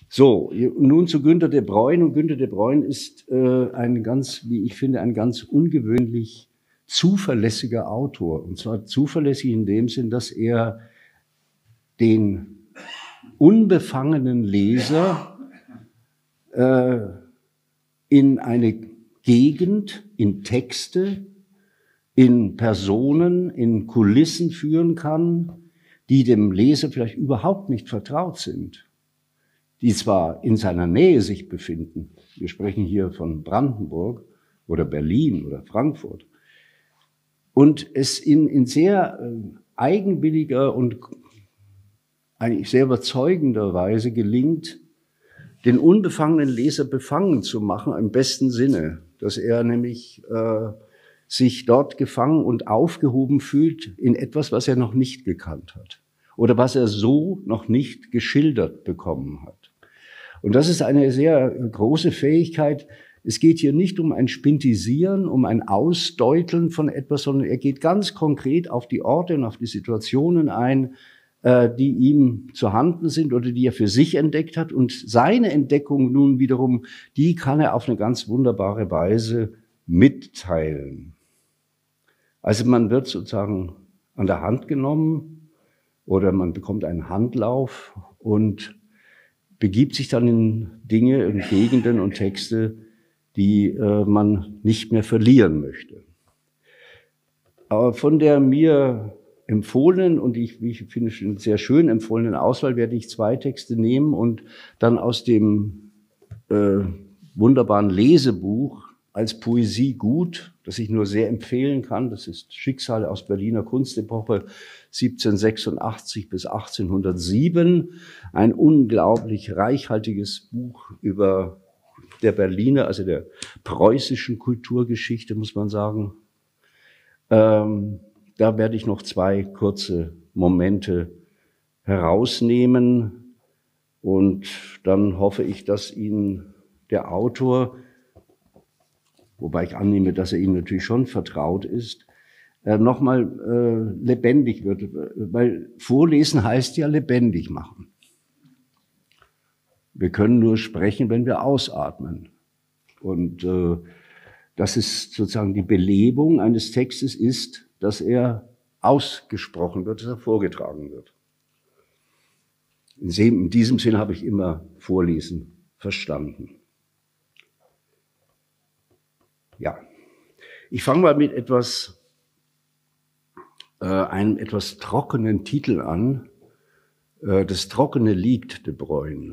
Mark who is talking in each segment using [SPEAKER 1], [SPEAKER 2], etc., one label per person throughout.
[SPEAKER 1] So, nun zu Günter de Bruyne. Und Günter de Bruyne ist wie ich finde, ein ganz ungewöhnlich zuverlässiger Autor. Und zwar zuverlässig in dem Sinn, dass er den unbefangenen Leser in eine Gegend, in Texte, in Personen, in Kulissen führen kann, die dem Leser vielleicht überhaupt nicht vertraut sind, die zwar in seiner Nähe sich befinden. Wir sprechen hier von Brandenburg oder Berlin oder Frankfurt. Und es in sehr eigenwilliger und eigentlich sehr überzeugender Weise gelingt, den unbefangenen Leser befangen zu machen, im besten Sinne, dass er nämlich sich dort gefangen und aufgehoben fühlt in etwas, was er noch nicht gekannt hat oder was er so noch nicht geschildert bekommen hat. Und das ist eine sehr große Fähigkeit. Es geht hier nicht um ein Spintisieren, um ein Ausdeuteln von etwas, sondern er geht ganz konkret auf die Orte und auf die Situationen ein, die ihm zu Handen sind oder die er für sich entdeckt hat. Und seine Entdeckung nun wiederum, die kann er auf eine ganz wunderbare Weise mitteilen. Also man wird sozusagen an der Hand genommen oder man bekommt einen Handlauf und begibt sich dann in Dinge und Gegenden und Texte, die man nicht mehr verlieren möchte. Aber von der mir empfohlenen und wie ich finde, sehr schön empfohlenen Auswahl werde ich 2 Texte nehmen und dann aus dem wunderbaren Lesebuch als Poesie gut, das ich nur sehr empfehlen kann. Das ist Schicksale aus Berliner Kunstepoche 1786 bis 1807. Ein unglaublich reichhaltiges Buch über der Berliner, also der preußischen Kulturgeschichte, muss man sagen. Da werde ich noch 2 kurze Momente herausnehmen und dann hoffe ich, dass Ihnen der Autor, wobei ich annehme, dass er Ihnen natürlich schon vertraut ist, nochmal lebendig wird, weil Vorlesen heißt ja lebendig machen. Wir können nur sprechen, wenn wir ausatmen. Und das ist sozusagen die Belebung eines Textes ist, dass er ausgesprochen wird, dass er vorgetragen wird. In diesem Sinn habe ich immer Vorlesen verstanden. Ja, ich fange mal mit einem etwas trockenen Titel an. Das Trockene liegt de Bruyne.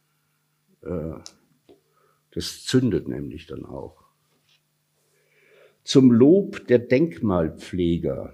[SPEAKER 1] Das zündet nämlich dann auch. Zum Lob der Denkmalpfleger.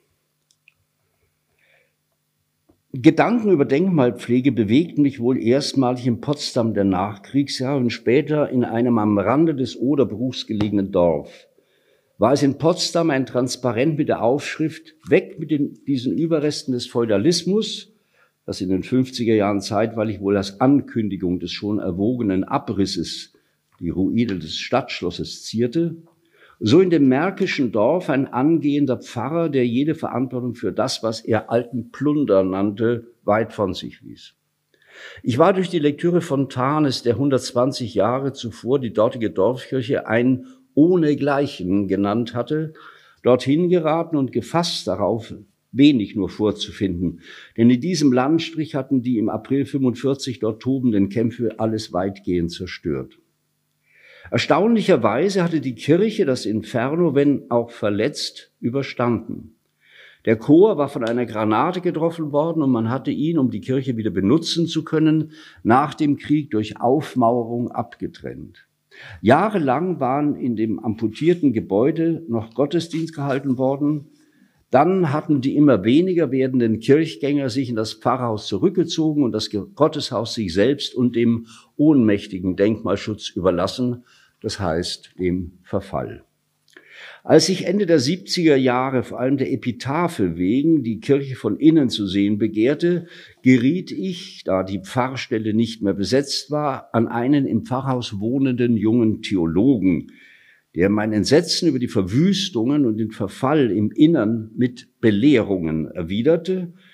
[SPEAKER 1] Gedanken über Denkmalpflege bewegten mich wohl erstmalig in Potsdam der Nachkriegsjahre und später in einem am Rande des Oderbruchs gelegenen Dorf. War es in Potsdam ein Transparent mit der Aufschrift „Weg mit diesen Überresten des Feudalismus", das in den 50er Jahren zeitweilig wohl als Ankündigung des schon erwogenen Abrisses die Ruine des Stadtschlosses zierte, so in dem märkischen Dorf ein angehender Pfarrer, der jede Verantwortung für das, was er alten Plunder nannte, weit von sich wies. Ich war durch die Lektüre Fontanes, der 120 Jahre zuvor die dortige Dorfkirche ein Ohnegleichen genannt hatte, dorthin geraten und gefasst darauf, wenig nur vorzufinden. Denn in diesem Landstrich hatten die im April 45 dort tobenden Kämpfe alles weitgehend zerstört. Erstaunlicherweise hatte die Kirche das Inferno, wenn auch verletzt, überstanden. Der Chor war von einer Granate getroffen worden und man hatte ihn, um die Kirche wieder benutzen zu können, nach dem Krieg durch Aufmauerung abgetrennt. Jahrelang waren in dem amputierten Gebäude noch Gottesdienst gehalten worden. Dann hatten die immer weniger werdenden Kirchgänger sich in das Pfarrhaus zurückgezogen und das Gotteshaus sich selbst und dem ohnmächtigen Denkmalschutz überlassen, das heißt dem Verfall. Als ich Ende der 70er Jahre vor allem der Epitaphe wegen die Kirche von innen zu sehen begehrte, geriet ich, da die Pfarrstelle nicht mehr besetzt war, an einen im Pfarrhaus wohnenden jungen Theologen, der mein Entsetzen über die Verwüstungen und den Verfall im Innern mit Belehrungen erwiderte,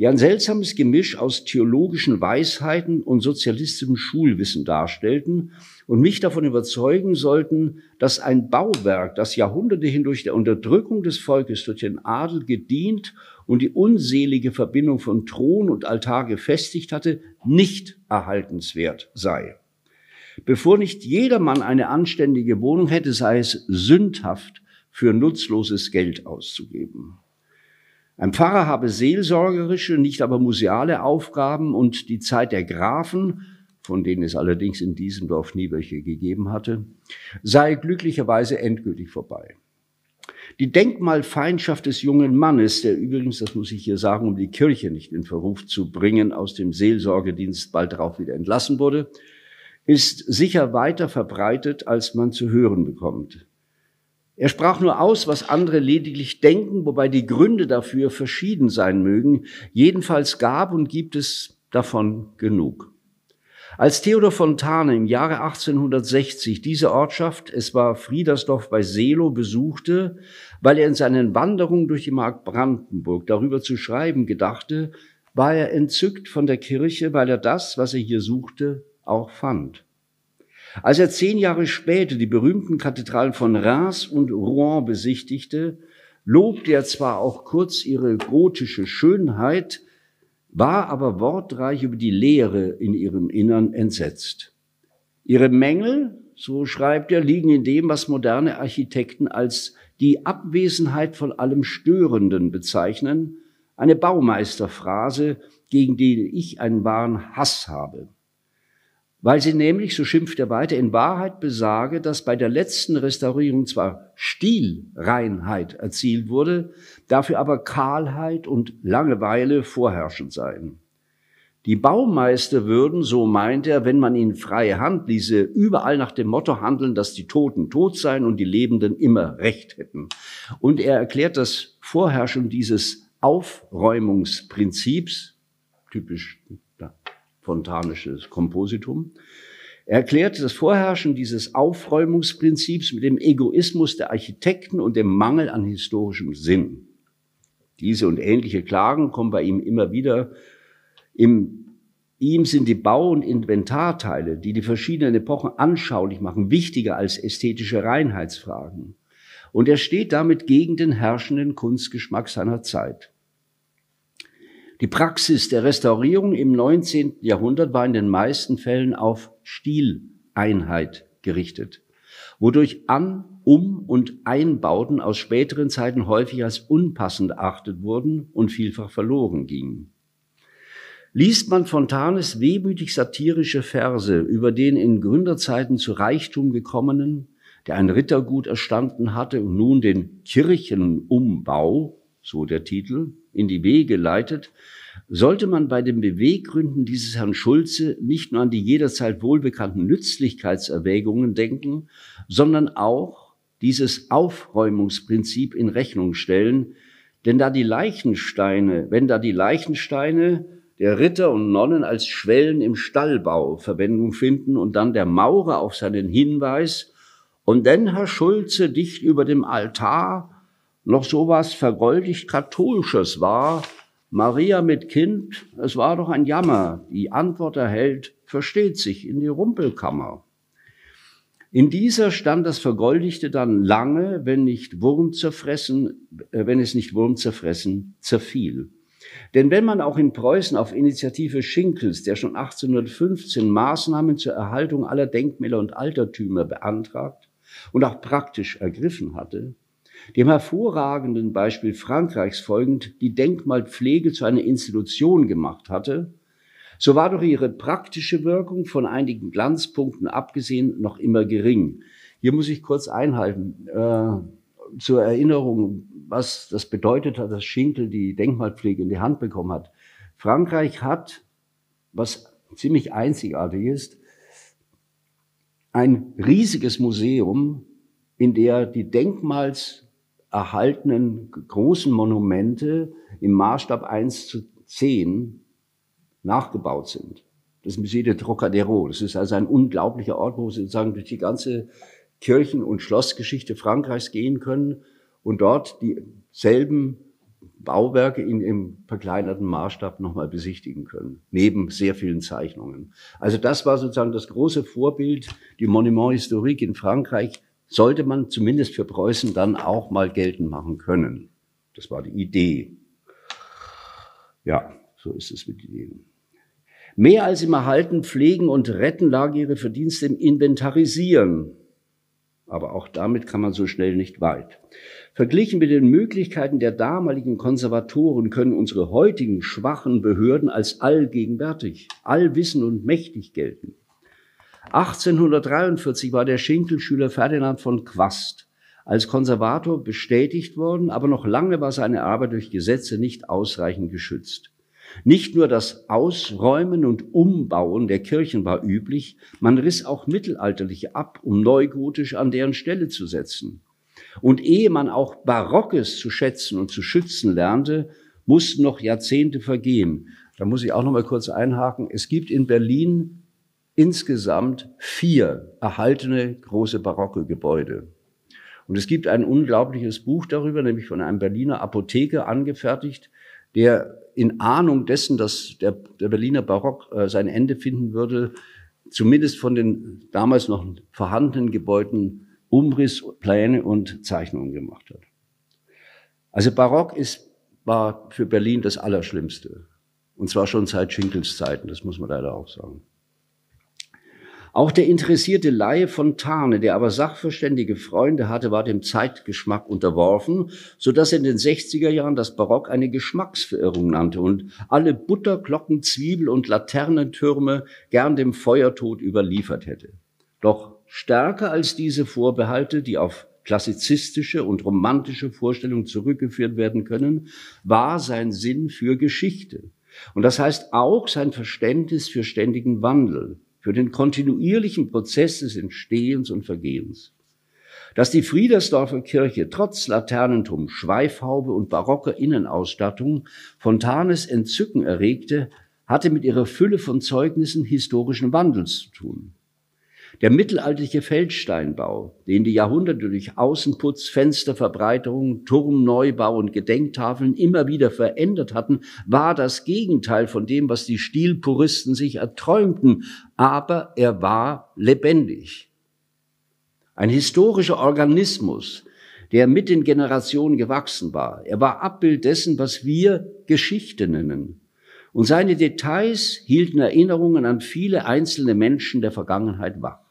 [SPEAKER 1] die ein seltsames Gemisch aus theologischen Weisheiten und sozialistischem Schulwissen darstellten und mich davon überzeugen sollten, dass ein Bauwerk, das Jahrhunderte hindurch der Unterdrückung des Volkes durch den Adel gedient und die unselige Verbindung von Thron und Altar gefestigt hatte, nicht erhaltenswert sei. Bevor nicht jedermann eine anständige Wohnung hätte, sei es sündhaft, für nutzloses Geld auszugeben. Ein Pfarrer habe seelsorgerische, nicht aber museale Aufgaben und die Zeit der Grafen, von denen es allerdings in diesem Dorf nie welche gegeben hatte, sei glücklicherweise endgültig vorbei. Die Denkmalfeindschaft des jungen Mannes, der übrigens, das muss ich hier sagen, um die Kirche nicht in Verruf zu bringen, aus dem Seelsorgedienst bald darauf wieder entlassen wurde, ist sicher weiter verbreitet, als man zu hören bekommt. Er sprach nur aus, was andere lediglich denken, wobei die Gründe dafür verschieden sein mögen. Jedenfalls gab und gibt es davon genug. Als Theodor Fontane im Jahre 1860 diese Ortschaft, es war Friedersdorf bei Seelow, besuchte, weil er in seinen Wanderungen durch die Mark Brandenburg darüber zu schreiben gedachte, war er entzückt von der Kirche, weil er das, was er hier suchte, auch fand. Als er 10 Jahre später die berühmten Kathedralen von Reims und Rouen besichtigte, lobte er zwar auch kurz ihre gotische Schönheit, war aber wortreich über die Leere in ihrem Innern entsetzt. Ihre Mängel, so schreibt er, liegen in dem, was moderne Architekten als die Abwesenheit von allem Störenden bezeichnen, eine Baumeisterphrase, gegen die ich einen wahren Hass habe. Weil sie nämlich, so schimpft er weiter, in Wahrheit besage, dass bei der letzten Restaurierung zwar Stilreinheit erzielt wurde, dafür aber Kahlheit und Langeweile vorherrschend seien. Die Baumeister würden, so meint er, wenn man ihnen freie Hand ließe, überall nach dem Motto handeln, dass die Toten tot seien und die Lebenden immer Recht hätten. Und er erklärt das Vorherrschen dieses Aufräumungsprinzips, typisch fontanisches Kompositum. Er erklärt das Vorherrschen dieses Aufräumungsprinzips mit dem Egoismus der Architekten und dem Mangel an historischem Sinn. Diese und ähnliche Klagen kommen bei ihm immer wieder. Ihm sind die Bau- und Inventarteile, die die verschiedenen Epochen anschaulich machen, wichtiger als ästhetische Reinheitsfragen. Und er steht damit gegen den herrschenden Kunstgeschmack seiner Zeit. Die Praxis der Restaurierung im 19. Jahrhundert war in den meisten Fällen auf Stileinheit gerichtet, wodurch Um- und Einbauten aus späteren Zeiten häufig als unpassend erachtet wurden und vielfach verloren gingen. Liest man Fontanes wehmütig satirische Verse über den in Gründerzeiten zu Reichtum gekommenen, der ein Rittergut erstanden hatte und nun den Kirchenumbau, so der Titel, in die Wege leitet, sollte man bei den Beweggründen dieses Herrn Schulze nicht nur an die jederzeit wohlbekannten Nützlichkeitserwägungen denken, sondern auch dieses Aufräumungsprinzip in Rechnung stellen, denn wenn da die Leichensteine der Ritter und Nonnen als Schwellen im Stallbau Verwendung finden und dann der Maurer auf seinen Hinweis, und denn, Herr Schulze, dicht über dem Altar noch sowas vergoldigt Katholisches war, Maria mit Kind, es war doch ein Jammer, die Antwort erhält, versteht sich, in die Rumpelkammer. In dieser stand das Vergoldigte dann lange, wenn es nicht Wurm zerfressen zerfiel. Denn wenn man auch in Preußen auf Initiative Schinkels, der schon 1815 Maßnahmen zur Erhaltung aller Denkmäler und Altertümer beantragt und auch praktisch ergriffen hatte, dem hervorragenden Beispiel Frankreichs folgend die Denkmalpflege zu einer Institution gemacht hatte, so war doch ihre praktische Wirkung von einigen Glanzpunkten abgesehen noch immer gering. Hier muss ich kurz einhalten. Zur Erinnerung, was das bedeutet hat, dass Schinkel die Denkmalpflege in die Hand bekommen hat. Frankreich hat, was ziemlich einzigartig ist, ein riesiges Museum, in der die denkmalserhaltenen großen Monumente im Maßstab 1:10 nachgebaut sind. Das Musée de Trocadéro. Das ist also ein unglaublicher Ort, wo Sie sozusagen durch die ganze Kirchen- und Schlossgeschichte Frankreichs gehen können und dort dieselben Bauwerke im verkleinerten Maßstab nochmal besichtigen können, neben sehr vielen Zeichnungen. Also das war sozusagen das große Vorbild, die Monument Historique in Frankreich sollte man zumindest für Preußen dann auch mal geltend machen können. Das war die Idee. Ja, so ist es mit Ideen. Mehr als im Erhalten, Pflegen und Retten lag ihre Verdienste im Inventarisieren. Aber auch damit kann man so schnell nicht weit. Verglichen mit den Möglichkeiten der damaligen Konservatoren können unsere heutigen schwachen Behörden als allgegenwärtig, allwissend und mächtig gelten. 1843 war der Schinkel-Schüler Ferdinand von Quast als Konservator bestätigt worden, aber noch lange war seine Arbeit durch Gesetze nicht ausreichend geschützt. Nicht nur das Ausräumen und Umbauen der Kirchen war üblich, man riss auch mittelalterliche ab, um neugotisch an deren Stelle zu setzen. Und ehe man auch Barockes zu schätzen und zu schützen lernte, mussten noch Jahrzehnte vergehen. Da muss ich auch noch mal kurz einhaken. Es gibt in Berlin insgesamt 4 erhaltene große barocke Gebäude. Und es gibt ein unglaubliches Buch darüber, nämlich von einem Berliner Apotheker angefertigt, der in Ahnung dessen, dass der Berliner Barock sein Ende finden würde, zumindest von den damals noch vorhandenen Gebäuden Umrisspläne und Zeichnungen gemacht hat. Also Barock war für Berlin das Allerschlimmste. Und zwar schon seit Schinkels Zeiten, das muss man leider auch sagen. Auch der interessierte Laie Fontane, der aber sachverständige Freunde hatte, war dem Zeitgeschmack unterworfen, so dass er in den 60er Jahren das Barock eine Geschmacksverirrung nannte und alle Butterglocken, Zwiebel- und Laternentürme gern dem Feuertod überliefert hätte. Doch stärker als diese Vorbehalte, die auf klassizistische und romantische Vorstellungen zurückgeführt werden können, war sein Sinn für Geschichte. Und das heißt auch sein Verständnis für ständigen Wandel, für den kontinuierlichen Prozess des Entstehens und Vergehens. Dass die Friedersdorfer Kirche trotz Laternenturm, Schweifhaube und barocker Innenausstattung Fontanes Entzücken erregte, hatte mit ihrer Fülle von Zeugnissen historischen Wandels zu tun. Der mittelalterliche Feldsteinbau, den die Jahrhunderte durch Außenputz, Fensterverbreiterung, Turmneubau und Gedenktafeln immer wieder verändert hatten, war das Gegenteil von dem, was die Stilpuristen sich erträumten, aber er war lebendig. Ein historischer Organismus, der mit den Generationen gewachsen war. Er war Abbild dessen, was wir Geschichte nennen. Und seine Details hielten Erinnerungen an viele einzelne Menschen der Vergangenheit wach.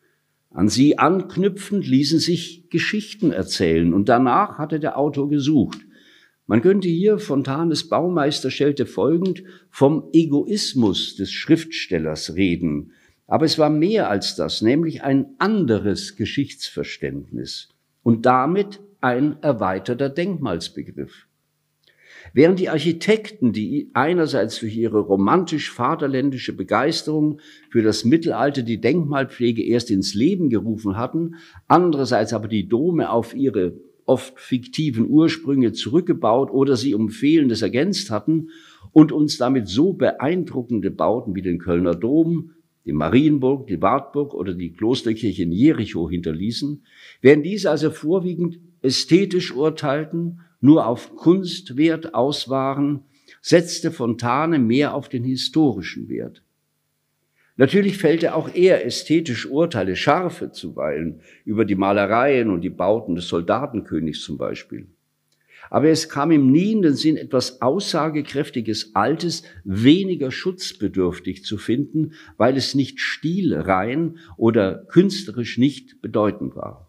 [SPEAKER 1] An sie anknüpfend ließen sich Geschichten erzählen und danach hatte der Autor gesucht. Man könnte hier, Fontanes Baumeister stellte folgend, vom Egoismus des Schriftstellers reden. Aber es war mehr als das, nämlich ein anderes Geschichtsverständnis und damit ein erweiterter Denkmalsbegriff. Während die Architekten, die einerseits durch ihre romantisch-vaterländische Begeisterung für das Mittelalter die Denkmalpflege erst ins Leben gerufen hatten, andererseits aber die Dome auf ihre oft fiktiven Ursprünge zurückgebaut oder sie um Fehlendes ergänzt hatten und uns damit so beeindruckende Bauten wie den Kölner Dom, die Marienburg, die Wartburg oder die Klosterkirche in Jericho hinterließen, während diese also vorwiegend ästhetisch urteilten, nur auf Kunstwert aus waren, setzte Fontane mehr auf den historischen Wert. Natürlich fällte auch er ästhetische Urteile, scharfe zuweilen, über die Malereien und die Bauten des Soldatenkönigs zum Beispiel. Aber es kam ihm nie in den Sinn, etwas Aussagekräftiges, Altes, weniger schutzbedürftig zu finden, weil es nicht stilrein oder künstlerisch nicht bedeutend war.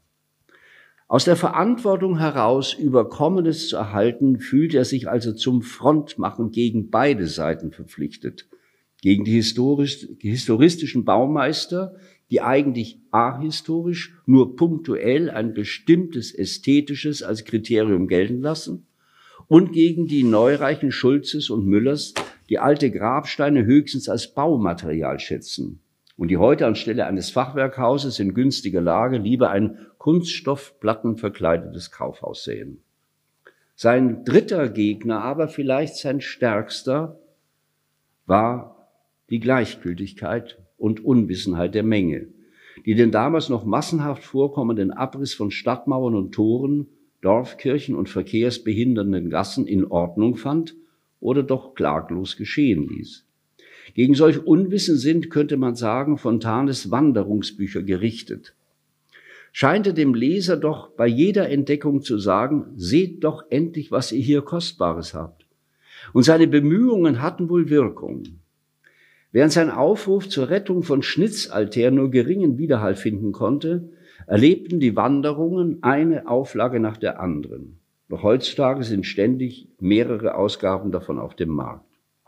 [SPEAKER 1] Aus der Verantwortung heraus, Überkommenes zu erhalten, fühlte er sich also zum Frontmachen gegen beide Seiten verpflichtet. Gegen die historistischen Baumeister, die eigentlich ahistorisch nur punktuell ein bestimmtes Ästhetisches als Kriterium gelten lassen, und gegen die neureichen Schulzes und Müllers, die alte Grabsteine höchstens als Baumaterial schätzen und die heute anstelle eines Fachwerkhauses in günstiger Lage lieber ein kunststoffplattenverkleidetes Kaufhaus sehen. Sein dritter Gegner, aber vielleicht sein stärkster, war die Gleichgültigkeit und Unwissenheit der Menge, die den damals noch massenhaft vorkommenden Abriss von Stadtmauern und Toren Dorfkirchen und verkehrsbehindernden Gassen in Ordnung fand oder doch klaglos geschehen ließ. Gegen solch Unwissen sind, könnte man sagen, Fontanes Wanderungsbücher gerichtet. Scheint er dem Leser doch bei jeder Entdeckung zu sagen, seht doch endlich, was ihr hier Kostbares habt. Und seine Bemühungen hatten wohl Wirkung. Während sein Aufruf zur Rettung von Schnitzaltären nur geringen Widerhall finden konnte, erlebten die Wanderungen eine Auflage nach der anderen. Noch heutzutage sind ständig mehrere Ausgaben davon auf dem Markt.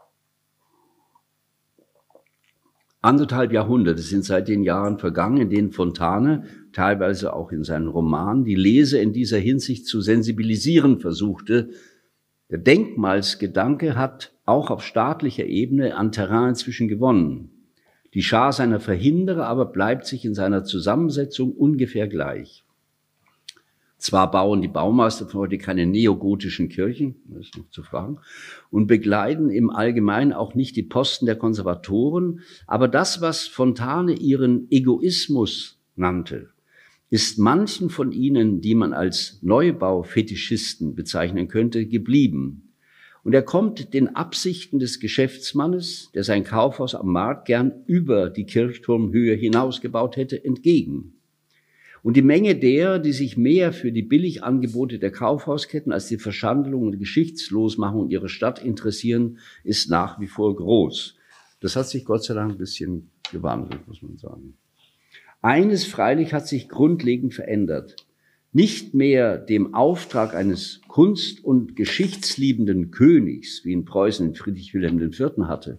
[SPEAKER 1] 1,5 Jahrhunderte sind seit den Jahren vergangen, in denen Fontane, teilweise auch in seinen Romanen, die Leser in dieser Hinsicht zu sensibilisieren versuchte. Der Denkmalsgedanke hat auch auf staatlicher Ebene an Terrain inzwischen gewonnen. Die Schar seiner Verhinderer aber bleibt sich in seiner Zusammensetzung ungefähr gleich. Zwar bauen die Baumeister von heute keine neogotischen Kirchen, das ist noch zu fragen, und bekleiden im Allgemeinen auch nicht die Posten der Konservatoren, aber das, was Fontane ihren Egoismus nannte, ist manchen von ihnen, die man als Neubaufetischisten bezeichnen könnte, geblieben. Und er kommt den Absichten des Geschäftsmannes, der sein Kaufhaus am Markt gern über die Kirchturmhöhe hinausgebaut hätte, entgegen. Und die Menge derer, die sich mehr für die Billigangebote der Kaufhausketten als die Verschandelung und Geschichtslosmachung ihrer Stadt interessieren, ist nach wie vor groß. Das hat sich Gott sei Dank ein bisschen gewandelt, muss man sagen. Eines freilich hat sich grundlegend verändert. Nicht mehr dem Auftrag eines kunst- und geschichtsliebenden Königs, wie in Preußen Friedrich Wilhelm IV.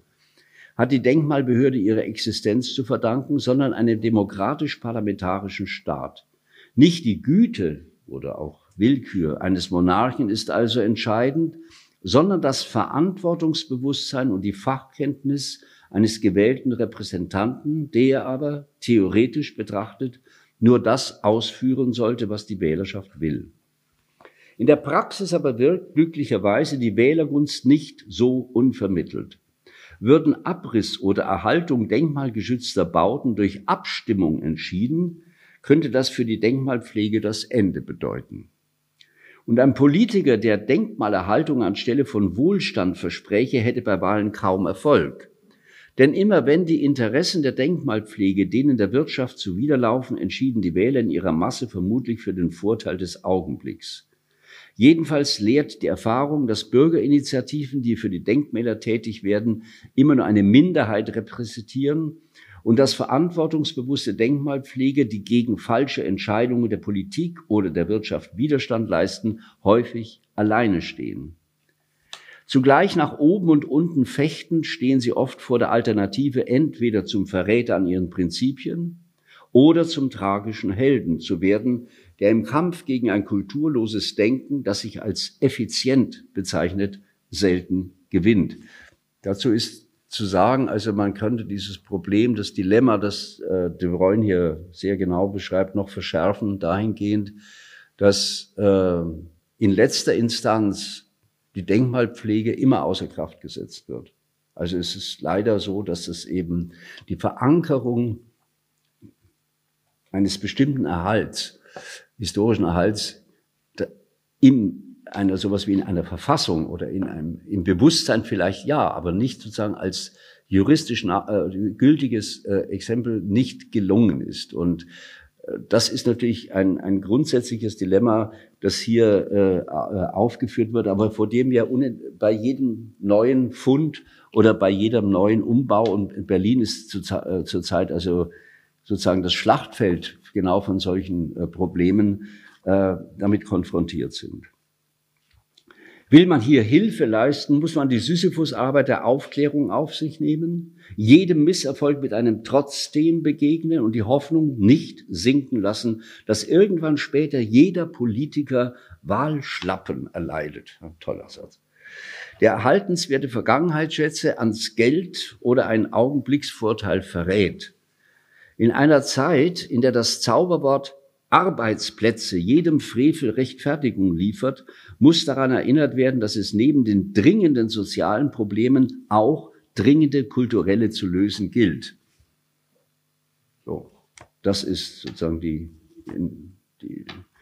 [SPEAKER 1] Hat die Denkmalbehörde ihre Existenz zu verdanken, sondern einem demokratisch-parlamentarischen Staat. Nicht die Güte oder auch Willkür eines Monarchen ist also entscheidend, sondern das Verantwortungsbewusstsein und die Fachkenntnis eines gewählten Repräsentanten, der aber theoretisch betrachtet nur das ausführen sollte, was die Wählerschaft will. In der Praxis aber wirkt glücklicherweise die Wählergunst nicht so unvermittelt. Würden Abriss oder Erhaltung denkmalgeschützter Bauten durch Abstimmung entschieden, könnte das für die Denkmalpflege das Ende bedeuten. Und ein Politiker, der Denkmalerhaltung anstelle von Wohlstand verspräche, hätte bei Wahlen kaum Erfolg. Denn immer wenn die Interessen der Denkmalpflege denen der Wirtschaft zuwiderlaufen, entschieden die Wähler in ihrer Masse vermutlich für den Vorteil des Augenblicks. Jedenfalls lehrt die Erfahrung, dass Bürgerinitiativen, die für die Denkmäler tätig werden, immer nur eine Minderheit repräsentieren und dass verantwortungsbewusste Denkmalpfleger, die gegen falsche Entscheidungen der Politik oder der Wirtschaft Widerstand leisten, häufig alleine stehen. Zugleich nach oben und unten fechtend stehen sie oft vor der Alternative, entweder zum Verräter an ihren Prinzipien oder zum tragischen Helden zu werden, der im Kampf gegen ein kulturloses Denken, das sich als effizient bezeichnet, selten gewinnt. Dazu ist zu sagen, also man könnte dieses Problem, das Dilemma, das de Bruyne hier sehr genau beschreibt, noch verschärfen, dahingehend, dass in letzter Instanz die Denkmalpflege immer außer Kraft gesetzt wird. Also es ist leider so, dass es eben die Verankerung eines bestimmten Erhalts, historischen Erhalts, sowas wie in einer Verfassung oder im Bewusstsein vielleicht ja, aber nicht sozusagen als juristisch gültiges Exempel nicht gelungen ist. Und das ist natürlich ein grundsätzliches Dilemma, das hier aufgeführt wird, aber vor dem ja bei jedem neuen Fund oder bei jedem neuen Umbau, und in Berlin ist zurzeit also sozusagen das Schlachtfeld genau von solchen Problemen damit konfrontiert sind. Will man hier Hilfe leisten, muss man die Sisyphusarbeit der Aufklärung auf sich nehmen, jedem Misserfolg mit einem Trotzdem begegnen und die Hoffnung nicht sinken lassen, dass irgendwann später jeder Politiker Wahlschlappen erleidet. Ein toller Satz. Der erhaltenswerte Vergangenheitsschätze ans Geld oder einen Augenblicksvorteil verrät. In einer Zeit, in der das Zauberwort Arbeitsplätze jedem Frevel Rechtfertigung liefert, muss daran erinnert werden, dass es neben den dringenden sozialen Problemen auch dringende kulturelle zu lösen gilt. So, das ist sozusagen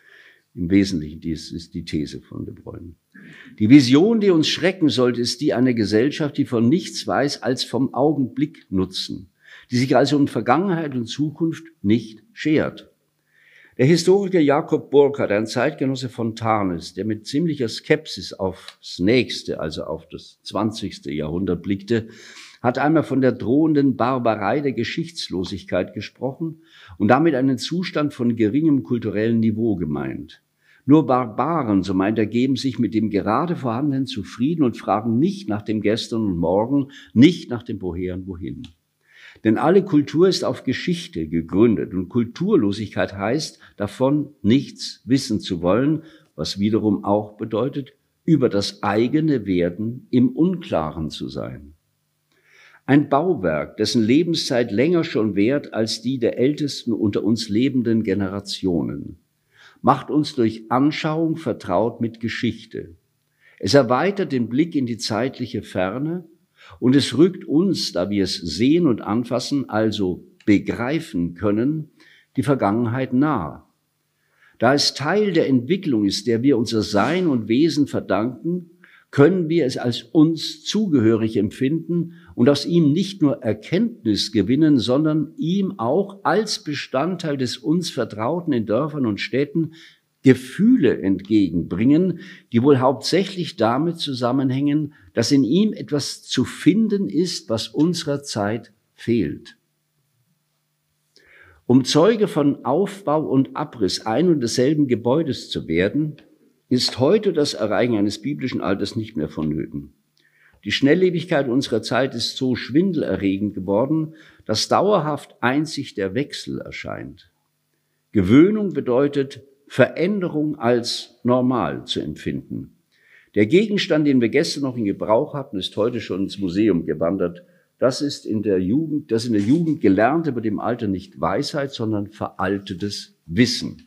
[SPEAKER 1] Im Wesentlichen, dies ist die These von De Bruyne. Die Vision, die uns schrecken sollte, ist die einer Gesellschaft, die von nichts weiß als vom Augenblick nutzen, die sich also um Vergangenheit und Zukunft nicht schert. Der Historiker Jakob Burckhardt, ein Zeitgenosse Fontanes, der mit ziemlicher Skepsis aufs nächste, also auf das 20. Jahrhundert blickte, hat einmal von der drohenden Barbarei der Geschichtslosigkeit gesprochen und damit einen Zustand von geringem kulturellen Niveau gemeint. Nur Barbaren, so meint er, geben sich mit dem gerade Vorhandenen zufrieden und fragen nicht nach dem Gestern und Morgen, nicht nach dem Woher und Wohin. Denn alle Kultur ist auf Geschichte gegründet und Kulturlosigkeit heißt, davon nichts wissen zu wollen, was wiederum auch bedeutet, über das eigene Werden im Unklaren zu sein. Ein Bauwerk, dessen Lebenszeit länger schon währt als die der ältesten unter uns lebenden Generationen, macht uns durch Anschauung vertraut mit Geschichte. Es erweitert den Blick in die zeitliche Ferne und es rückt uns, da wir es sehen und anfassen, also begreifen können, die Vergangenheit nahe. Da es Teil der Entwicklung ist, der wir unser Sein und Wesen verdanken, können wir es als uns zugehörig empfinden und aus ihm nicht nur Erkenntnis gewinnen, sondern ihm auch als Bestandteil des uns Vertrauten in Dörfern und Städten Gefühle entgegenbringen, die wohl hauptsächlich damit zusammenhängen, dass in ihm etwas zu finden ist, was unserer Zeit fehlt. Um Zeuge von Aufbau und Abriss ein und desselben Gebäudes zu werden, ist heute das Erreichen eines biblischen Alters nicht mehr vonnöten. Die Schnelllebigkeit unserer Zeit ist so schwindelerregend geworden, dass dauerhaft einzig der Wechsel erscheint. Gewöhnung bedeutet, Veränderung als normal zu empfinden. Der Gegenstand, den wir gestern noch in Gebrauch hatten, ist heute schon ins Museum gewandert. Das in der Jugend gelernte, wird im Alter nicht Weisheit, sondern veraltetes Wissen.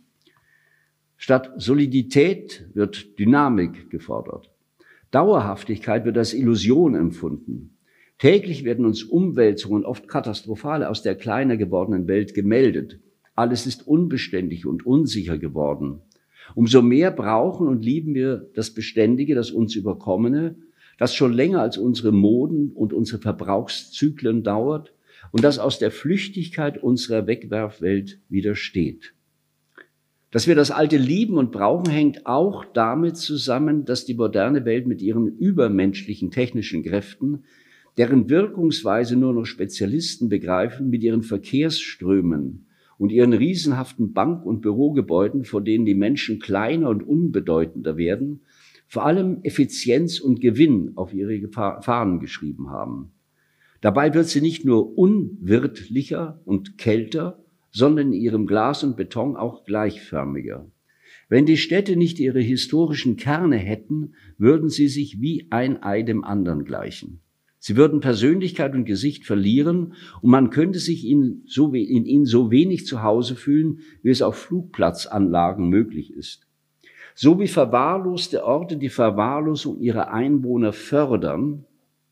[SPEAKER 1] Statt Solidität wird Dynamik gefordert. Dauerhaftigkeit wird als Illusion empfunden. Täglich werden uns Umwälzungen, oft katastrophale, aus der kleiner gewordenen Welt gemeldet. Alles ist unbeständig und unsicher geworden. Umso mehr brauchen und lieben wir das Beständige, das uns Überkommene, das schon länger als unsere Moden und unsere Verbrauchszyklen dauert und das aus der Flüchtigkeit unserer Wegwerfwelt widersteht. Dass wir das Alte lieben und brauchen, hängt auch damit zusammen, dass die moderne Welt mit ihren übermenschlichen technischen Kräften, deren Wirkungsweise nur noch Spezialisten begreifen, mit ihren Verkehrsströmen und ihren riesenhaften Bank- und Bürogebäuden, vor denen die Menschen kleiner und unbedeutender werden, vor allem Effizienz und Gewinn auf ihre Fahnen geschrieben haben. Dabei wird sie nicht nur unwirtlicher und kälter, sondern in ihrem Glas und Beton auch gleichförmiger. Wenn die Städte nicht ihre historischen Kerne hätten, würden sie sich wie ein Ei dem anderen gleichen. Sie würden Persönlichkeit und Gesicht verlieren und man könnte sich in ihnen so wenig zu Hause fühlen, wie es auf Flugplatzanlagen möglich ist. So wie verwahrloste Orte die Verwahrlosung ihrer Einwohner fördern,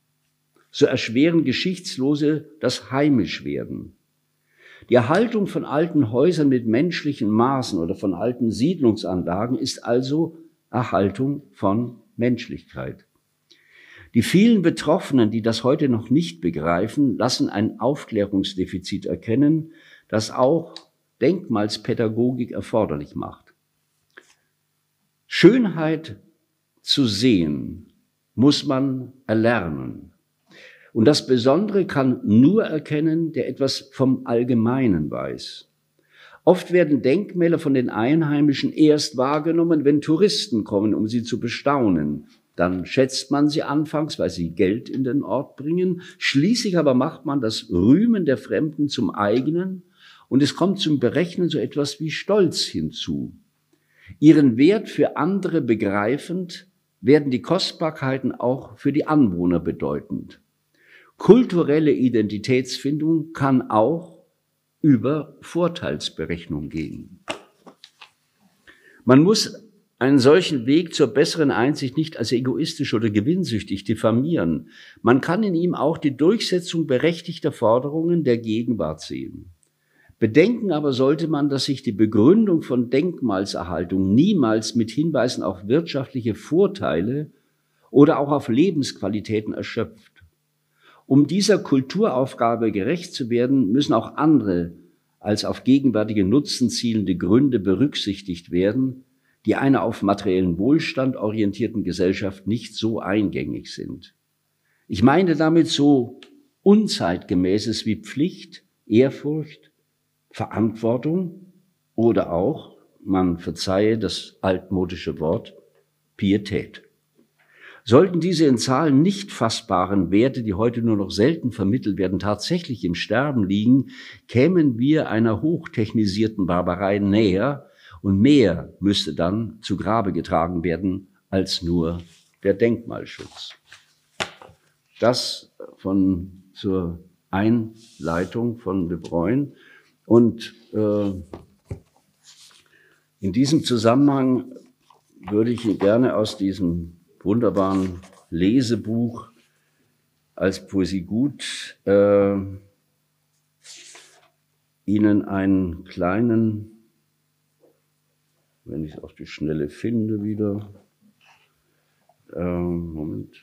[SPEAKER 1] so erschweren Geschichtslose das Heimischwerden. Die Erhaltung von alten Häusern mit menschlichen Maßen oder von alten Siedlungsanlagen ist also Erhaltung von Menschlichkeit. Die vielen Betroffenen, die das heute noch nicht begreifen, lassen ein Aufklärungsdefizit erkennen, das auch Denkmalspädagogik erforderlich macht. Schönheit zu sehen muss man erlernen. Und das Besondere kann nur erkennen, der etwas vom Allgemeinen weiß. Oft werden Denkmäler von den Einheimischen erst wahrgenommen, wenn Touristen kommen, um sie zu bestaunen. Dann schätzt man sie anfangs, weil sie Geld in den Ort bringen. Schließlich aber macht man das Rühmen der Fremden zum eigenen und es kommt zum Berechnen so etwas wie Stolz hinzu. Ihren Wert für andere begreifend, werden die Kostbarkeiten auch für die Anwohner bedeutend. Kulturelle Identitätsfindung kann auch über Vorteilsberechnung gehen. Man muss einen solchen Weg zur besseren Einsicht nicht als egoistisch oder gewinnsüchtig diffamieren. Man kann in ihm auch die Durchsetzung berechtigter Forderungen der Gegenwart sehen. Bedenken aber sollte man, dass sich die Begründung von Denkmalserhaltung niemals mit Hinweisen auf wirtschaftliche Vorteile oder auch auf Lebensqualitäten erschöpft. Um dieser Kulturaufgabe gerecht zu werden, müssen auch andere als auf gegenwärtige Nutzen zielende Gründe berücksichtigt werden, die einer auf materiellen Wohlstand orientierten Gesellschaft nicht so eingängig sind. Ich meine damit so Unzeitgemäßes wie Pflicht, Ehrfurcht, Verantwortung oder auch, man verzeihe das altmodische Wort, Pietät. Sollten diese in Zahlen nicht fassbaren Werte, die heute nur noch selten vermittelt werden, tatsächlich im Sterben liegen, kämen wir einer hochtechnisierten Barbarei näher und mehr müsste dann zu Grabe getragen werden als nur der Denkmalschutz. Das zur Einleitung von De Bruyne. Und in diesem Zusammenhang würde ich gerne aus diesem wunderbaren Lesebuch als Poesiegut Ihnen einen kleinen, wenn ich es auf die Schnelle finde wieder, Moment.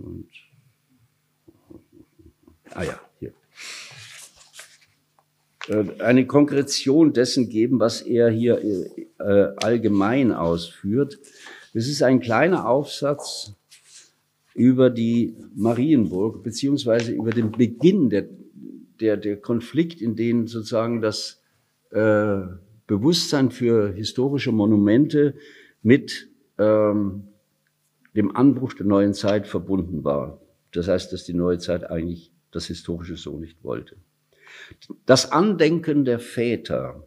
[SPEAKER 1] Ah ja, hier. Eine Konkretion dessen geben, was er hier allgemein ausführt. Es ist ein kleiner Aufsatz über die Marienburg, beziehungsweise über den Beginn der Konflikt, in dem sozusagen das Bewusstsein für historische Monumente mit dem Anbruch der neuen Zeit verbunden war. Das heißt, dass die neue Zeit eigentlich das Historische so nicht wollte. Das Andenken der Väter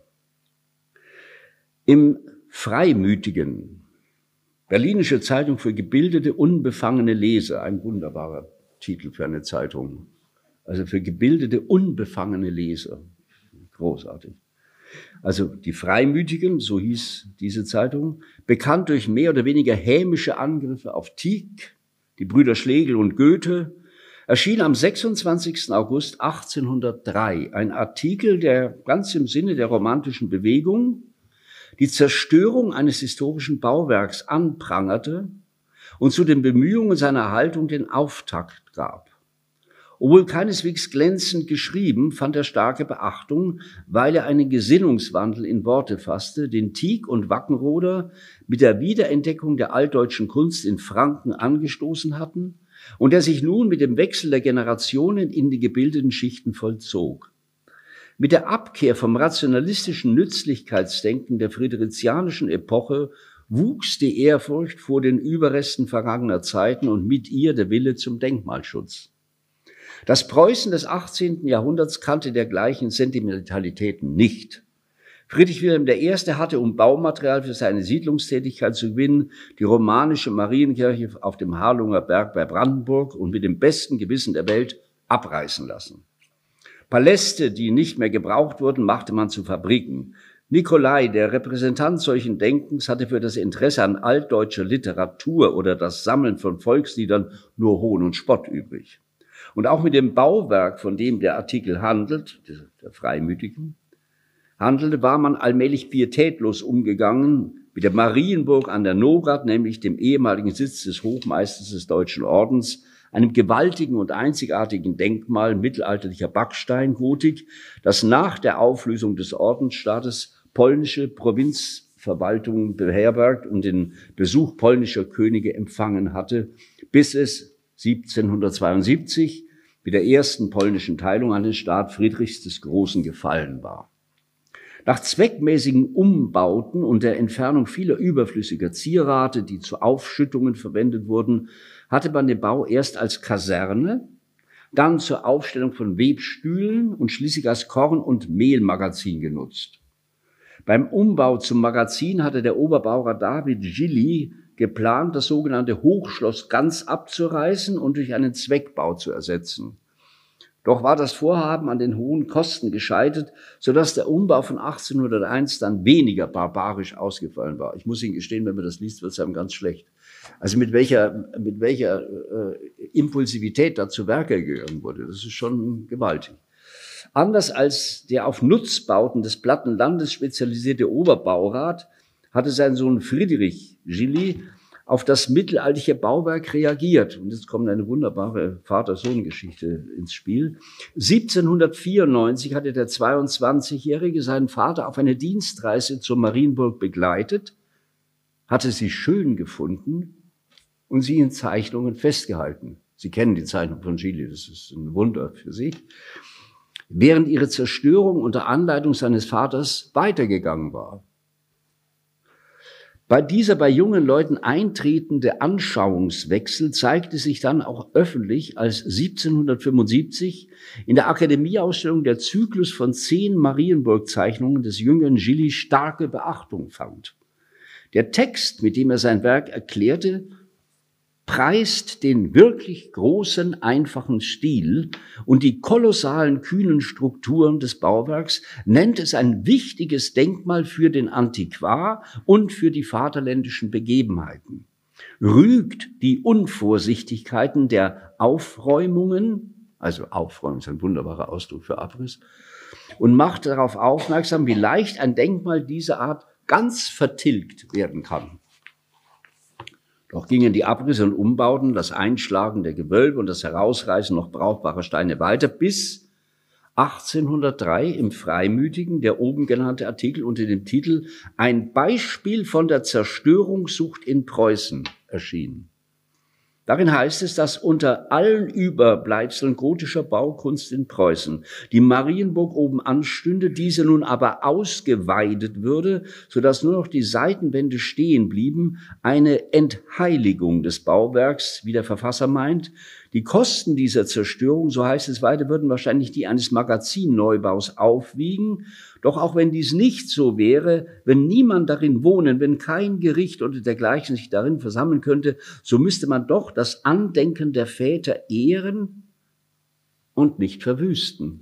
[SPEAKER 1] im Freimütigen, Berlinische Zeitung für gebildete, unbefangene Leser, ein wunderbarer Titel für eine Zeitung. Also für gebildete, unbefangene Leser. Großartig. Also die Freimütigen, so hieß diese Zeitung, bekannt durch mehr oder weniger hämische Angriffe auf Tieck, die Brüder Schlegel und Goethe, erschien am 26. August 1803 ein Artikel, der ganz im Sinne der romantischen Bewegung die Zerstörung eines historischen Bauwerks anprangerte und zu den Bemühungen seiner Erhaltung den Auftakt gab. Obwohl keineswegs glänzend geschrieben, fand er starke Beachtung, weil er einen Gesinnungswandel in Worte fasste, den Tieck und Wackenroder mit der Wiederentdeckung der altdeutschen Kunst in Franken angestoßen hatten und der sich nun mit dem Wechsel der Generationen in die gebildeten Schichten vollzog. Mit der Abkehr vom rationalistischen Nützlichkeitsdenken der friedrichianischen Epoche wuchs die Ehrfurcht vor den Überresten vergangener Zeiten und mit ihr der Wille zum Denkmalschutz. Das Preußen des 18. Jahrhunderts kannte dergleichen Sentimentalitäten nicht. Friedrich Wilhelm I. hatte, um Baumaterial für seine Siedlungstätigkeit zu gewinnen, die romanische Marienkirche auf dem Harlunger Berg bei Brandenburg und mit dem besten Gewissen der Welt abreißen lassen. Paläste, die nicht mehr gebraucht wurden, machte man zu Fabriken. Nicolai, der Repräsentant solchen Denkens, hatte für das Interesse an altdeutscher Literatur oder das Sammeln von Volksliedern nur Hohn und Spott übrig. Und auch mit dem Bauwerk, von dem der Artikel handelt, der Freimütigen, handelte, war man allmählich pietätlos umgegangen mit der Marienburg an der Nogat, nämlich dem ehemaligen Sitz des Hochmeisters des Deutschen Ordens, einem gewaltigen und einzigartigen Denkmal mittelalterlicher Backsteingotik, das nach der Auflösung des Ordensstaates polnische Provinzverwaltungen beherbergt und den Besuch polnischer Könige empfangen hatte, bis es 1772 mit der ersten polnischen Teilung an den Staat Friedrichs des Großen gefallen war. Nach zweckmäßigen Umbauten und der Entfernung vieler überflüssiger Zierate, die zu Aufschüttungen verwendet wurden, hatte man den Bau erst als Kaserne, dann zur Aufstellung von Webstühlen und schließlich als Korn- und Mehlmagazin genutzt. Beim Umbau zum Magazin hatte der Oberbaurat David Gilly geplant, das sogenannte Hochschloss ganz abzureißen und durch einen Zweckbau zu ersetzen. Doch war das Vorhaben an den hohen Kosten gescheitert, sodass der Umbau von 1801 dann weniger barbarisch ausgefallen war. Ich muss Ihnen gestehen, wenn man das liest, wird es einem ganz schlecht. Also mit welcher Impulsivität da zu Werke gegangen wurde, das ist schon gewaltig. Anders als der auf Nutzbauten des Plattenlandes spezialisierte Oberbaurat hatte sein Sohn Friedrich Gilly auf das mittelalterliche Bauwerk reagiert. Und jetzt kommt eine wunderbare Vater-Sohn-Geschichte ins Spiel. 1794 hatte der 22-Jährige seinen Vater auf eine Dienstreise zur Marienburg begleitet, hatte sie schön gefunden und sie in Zeichnungen festgehalten. Sie kennen die Zeichnung von Gilly, das ist ein Wunder für sich. Während ihre Zerstörung unter Anleitung seines Vaters weitergegangen war. Dieser bei jungen Leuten eintretende Anschauungswechsel zeigte sich dann auch öffentlich, als 1775 in der Akademieausstellung der Zyklus von 10 Marienburg-Zeichnungen des jüngeren Gilly starke Beachtung fand. Der Text, mit dem er sein Werk erklärte, preist den wirklich großen, einfachen Stil und die kolossalen, kühnen Strukturen des Bauwerks, nennt es ein wichtiges Denkmal für den Antiquar und für die vaterländischen Begebenheiten, rügt die Unvorsichtigkeiten der Aufräumungen, also Aufräumen ist ein wunderbarer Ausdruck für Abriss, und macht darauf aufmerksam, wie leicht ein Denkmal dieser Art ganz vertilgt werden kann. Doch gingen die Abrisse und Umbauten, das Einschlagen der Gewölbe und das Herausreißen noch brauchbarer Steine weiter, bis 1803 im Freimütigen der oben genannte Artikel unter dem Titel »Ein Beispiel von der Zerstörungssucht in Preußen« erschien. Darin heißt es, dass unter allen Überbleibseln gotischer Baukunst in Preußen die Marienburg oben anstünde, diese nun aber ausgeweidet würde, sodass nur noch die Seitenwände stehen blieben, eine Entheiligung des Bauwerks, wie der Verfasser meint. Die Kosten dieser Zerstörung, so heißt es weiter, würden wahrscheinlich die eines Magazinneubaus aufwiegen. Doch auch wenn dies nicht so wäre, wenn niemand darin wohnen, wenn kein Gericht oder dergleichen sich darin versammeln könnte, so müsste man doch das Andenken der Väter ehren und nicht verwüsten.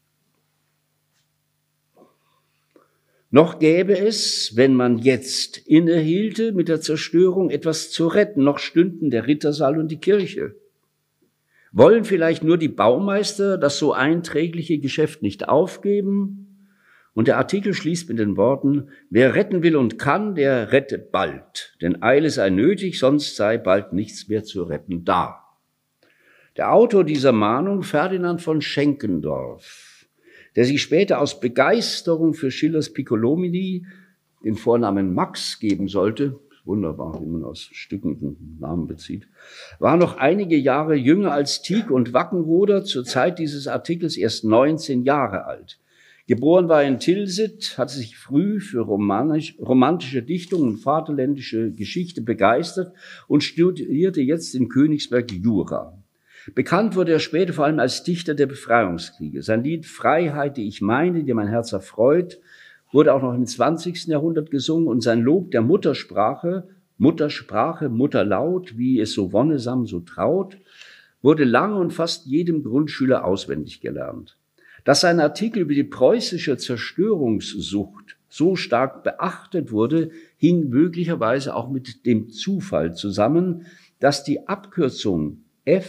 [SPEAKER 1] Noch gäbe es, wenn man jetzt innehielte mit der Zerstörung, etwas zu retten, noch stünden der Rittersaal und die Kirche. Wollen vielleicht nur die Baumeister das so einträgliche Geschäft nicht aufgeben? Und der Artikel schließt mit den Worten, wer retten will und kann, der rette bald, denn Eile sei nötig, sonst sei bald nichts mehr zu retten da. Der Autor dieser Mahnung, Ferdinand von Schenkendorf, der sich später aus Begeisterung für Schillers Piccolomini den Vornamen Max geben sollte, wunderbar, wie man aus Stücken den Namen bezieht, war noch einige Jahre jünger als Tieck und Wackenroder, zur Zeit dieses Artikels erst 19 Jahre alt. Geboren war er in Tilsit, hatte sich früh für romantische Dichtung und vaterländische Geschichte begeistert und studierte jetzt in Königsberg Jura. Bekannt wurde er später vor allem als Dichter der Befreiungskriege. Sein Lied Freiheit, die ich meine, die mein Herz erfreut, wurde auch noch im 20. Jahrhundert gesungen und sein Lob der Muttersprache, Mutterlaut, wie es so wonnesam, so traut, wurde lange und fast jedem Grundschüler auswendig gelernt. Dass sein Artikel über die preußische Zerstörungssucht so stark beachtet wurde, hing möglicherweise auch mit dem Zufall zusammen, dass die Abkürzung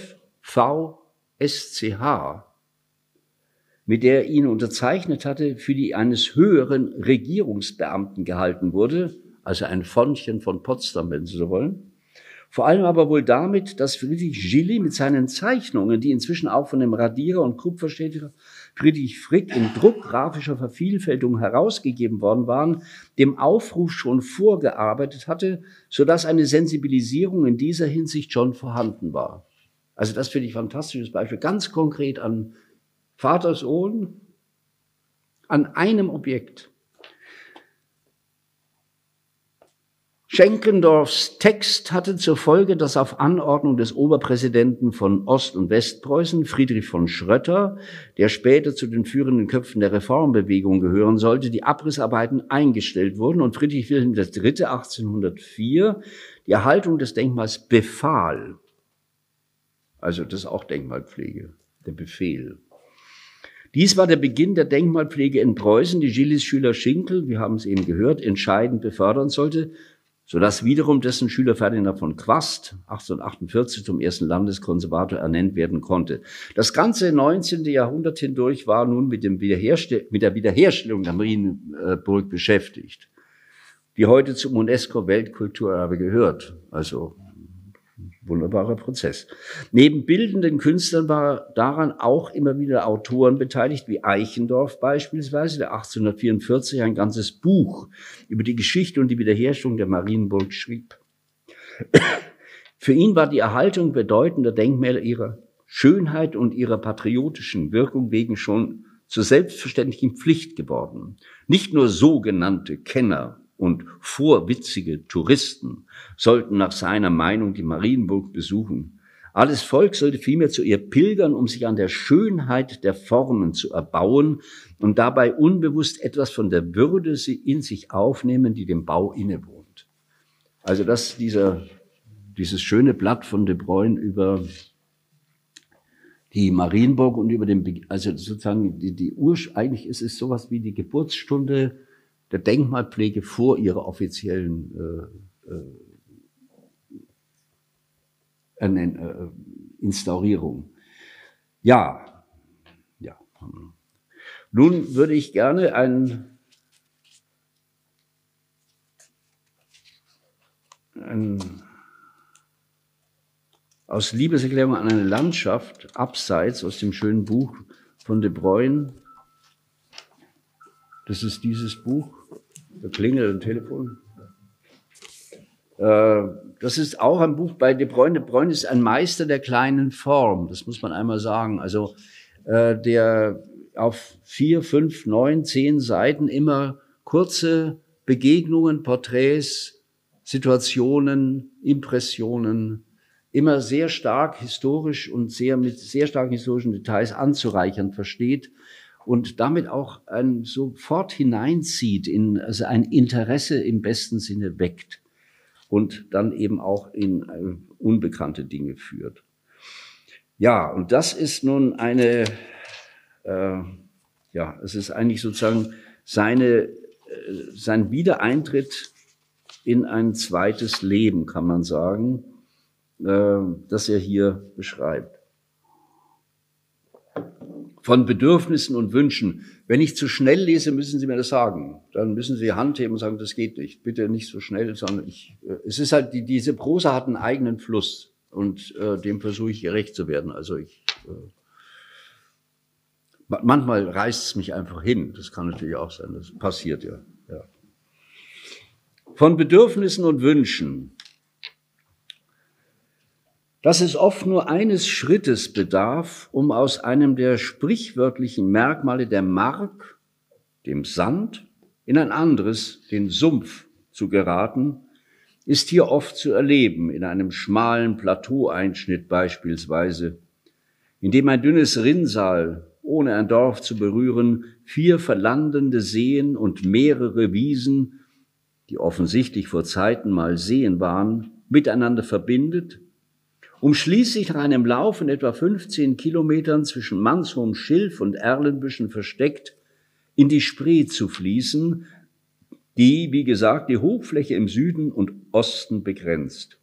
[SPEAKER 1] FVSCH, mit der er ihn unterzeichnet hatte, für die eines höheren Regierungsbeamten gehalten wurde, also ein Fondchen von Potsdam, wenn Sie so wollen. Vor allem aber wohl damit, dass Friedrich Gilly mit seinen Zeichnungen, die inzwischen auch von dem Radierer und Kupferstädter Friedrich Frick in druckgrafischer Vervielfältigung herausgegeben worden waren, dem Aufruf schon vorgearbeitet hatte, sodass eine Sensibilisierung in dieser Hinsicht schon vorhanden war. Also das finde ich ein fantastisches Beispiel, ganz konkret an Vater, Sohn, an einem Objekt. Schenkendorfs Text hatte zur Folge, dass auf Anordnung des Oberpräsidenten von Ost- und Westpreußen, Friedrich von Schrötter, der später zu den führenden Köpfen der Reformbewegung gehören sollte, die Abrissarbeiten eingestellt wurden und Friedrich Wilhelm III. 1804 die Erhaltung des Denkmals befahl. Also das ist auch Denkmalpflege, der Befehl. Dies war der Beginn der Denkmalpflege in Preußen, die Gillys Schüler Schinkel, wir haben es eben gehört, entscheidend befördern sollte. sodass wiederum dessen Schüler Ferdinand von Quast 1848 zum ersten Landeskonservator ernannt werden konnte. Das ganze 19. Jahrhundert hindurch war nun mit der Wiederherstellung der Marienburg beschäftigt, die heute zum UNESCO-Weltkulturerbe gehört. Also wunderbarer Prozess. Neben bildenden Künstlern war daran auch immer wieder Autoren beteiligt, wie Eichendorff beispielsweise, der 1844 ein ganzes Buch über die Geschichte und die Wiederherstellung der Marienburg schrieb. Für ihn war die Erhaltung bedeutender Denkmäler ihrer Schönheit und ihrer patriotischen Wirkung wegen schon zur selbstverständlichen Pflicht geworden. Nicht nur sogenannte Kenner und vorwitzige Touristen sollten nach seiner Meinung die Marienburg besuchen. Alles Volk sollte vielmehr zu ihr pilgern, um sich an der Schönheit der Formen zu erbauen und dabei unbewusst etwas von der Würde in sich aufnehmen, die dem Bau innewohnt. Also dieses schöne Blatt von De Bruyne über die Marienburg und über also sozusagen eigentlich ist es sowas wie die Geburtsstunde der Denkmalpflege vor ihrer offiziellen Instaurierung. Ja. Nun würde ich gerne aus Liebeserklärung an eine Landschaft abseits aus dem schönen Buch von De Bruyne. Das ist dieses Buch, da klingelt ein Telefon. Das ist auch ein Buch bei De Bruyne. De Bruyne ist ein Meister der kleinen Form, das muss man einmal sagen. Also der auf 4, 5, 9, 10 Seiten immer kurze Begegnungen, Porträts, Situationen, Impressionen, immer sehr stark historisch und mit sehr starken historischen Details anzureichern versteht. Und damit auch sofort hineinzieht, also ein Interesse im besten Sinne weckt und dann eben auch in unbekannte Dinge führt. Ja, und das ist nun es ist eigentlich sozusagen sein Wiedereintritt in ein zweites Leben, kann man sagen, das er hier beschreibt. Von Bedürfnissen und Wünschen. Wenn ich zu schnell lese, müssen Sie mir das sagen. Dann müssen Sie die Hand heben und sagen, das geht nicht. Bitte nicht so schnell, sondern es ist halt, diese Prosa hat einen eigenen Fluss und dem versuche ich gerecht zu werden. Also manchmal reißt es mich einfach hin. Das kann natürlich auch sein. Das passiert ja. Von Bedürfnissen und Wünschen. Dass es oft nur eines Schrittes bedarf, um aus einem der sprichwörtlichen Merkmale der Mark, dem Sand, in ein anderes, den Sumpf, zu geraten, ist hier oft zu erleben, in einem schmalen Plateaueinschnitt beispielsweise, in dem ein dünnes Rinnsal, ohne ein Dorf zu berühren, 4 verlandende Seen und mehrere Wiesen, die offensichtlich vor Zeiten mal Seen waren, miteinander verbindet, um schließlich nach einem Lauf in etwa 15 Kilometern zwischen mannshohem Schilf und Erlenbüschen versteckt in die Spree zu fließen, die, wie gesagt, die Hochfläche im Süden und Osten begrenzt.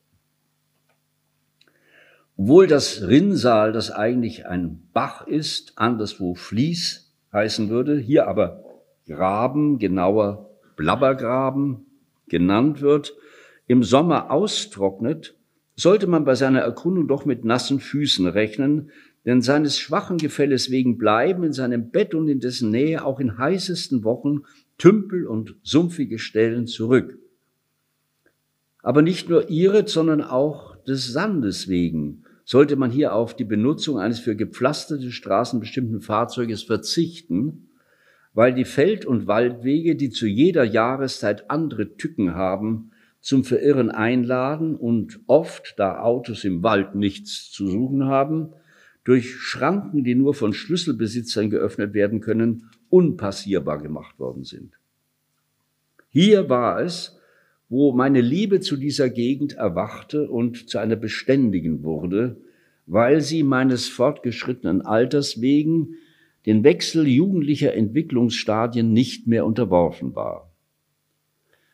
[SPEAKER 1] Obwohl das Rinnsal, das eigentlich ein Bach ist, anderswo Fließ heißen würde, hier aber Graben, genauer Blabbergraben genannt wird, im Sommer austrocknet, sollte man bei seiner Erkundung doch mit nassen Füßen rechnen, denn seines schwachen Gefälles wegen bleiben in seinem Bett und in dessen Nähe auch in heißesten Wochen Tümpel und sumpfige Stellen zurück. Aber nicht nur ihret, sondern auch des Sandes wegen sollte man hier auf die Benutzung eines für gepflasterte Straßen bestimmten Fahrzeuges verzichten, weil die Feld- und Waldwege, die zu jeder Jahreszeit andere Tücken haben, zum Verirren einladen und oft, da Autos im Wald nichts zu suchen haben, durch Schranken, die nur von Schlüsselbesitzern geöffnet werden können, unpassierbar gemacht worden sind. Hier war es, wo meine Liebe zu dieser Gegend erwachte und zu einer beständigen wurde, weil sie meines fortgeschrittenen Alters wegen den Wechsel jugendlicher Entwicklungsstadien nicht mehr unterworfen war.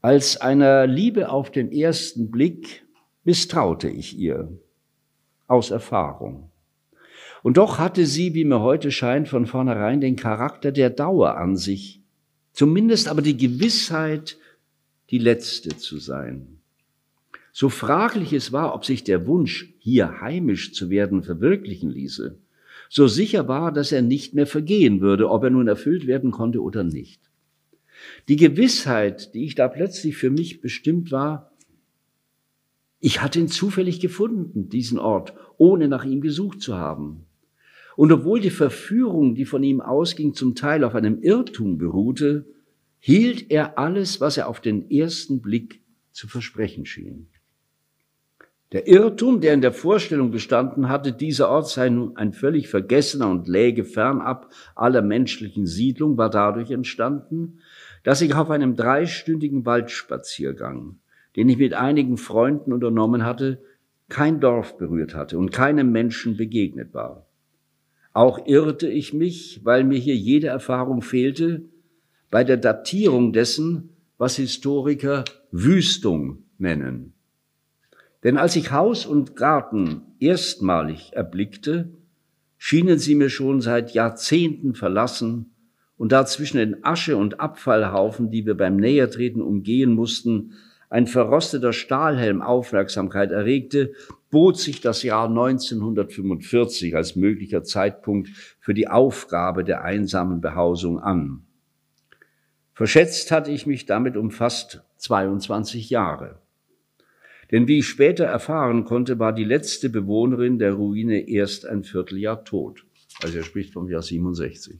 [SPEAKER 1] Als einer Liebe auf den ersten Blick misstraute ich ihr, aus Erfahrung. Und doch hatte sie, wie mir heute scheint, von vornherein den Charakter der Dauer an sich, zumindest aber die Gewissheit, die Letzte zu sein. So fraglich es war, ob sich der Wunsch, hier heimisch zu werden, verwirklichen ließe, so sicher war, dass er nicht mehr vergehen würde, ob er nun erfüllt werden konnte oder nicht. Die Gewissheit, die ich da plötzlich für mich bestimmt war, ich hatte ihn zufällig gefunden, diesen Ort, ohne nach ihm gesucht zu haben. Und obwohl die Verführung, die von ihm ausging, zum Teil auf einem Irrtum beruhte, hielt er alles, was er auf den ersten Blick zu versprechen schien. Der Irrtum, der in der Vorstellung bestanden hatte, dieser Ort sei nun ein völlig vergessener und läge fernab aller menschlichen Siedlung, war dadurch entstanden, dass ich auf einem 3-stündigen Waldspaziergang, den ich mit einigen Freunden unternommen hatte, kein Dorf berührt hatte und keinem Menschen begegnet war. Auch irrte ich mich, weil mir hier jede Erfahrung fehlte, bei der Datierung dessen, was Historiker Wüstung nennen. Denn als ich Haus und Garten erstmalig erblickte, schienen sie mir schon seit Jahrzehnten verlassen und da zwischen den Asche- und Abfallhaufen, die wir beim Nähertreten umgehen mussten, ein verrosteter Stahlhelm Aufmerksamkeit erregte, bot sich das Jahr 1945 als möglicher Zeitpunkt für die Aufgabe der einsamen Behausung an. Verschätzt hatte ich mich damit um fast 22 Jahre. Denn wie ich später erfahren konnte, war die letzte Bewohnerin der Ruine erst ein Vierteljahr tot. Also er spricht vom Jahr 67.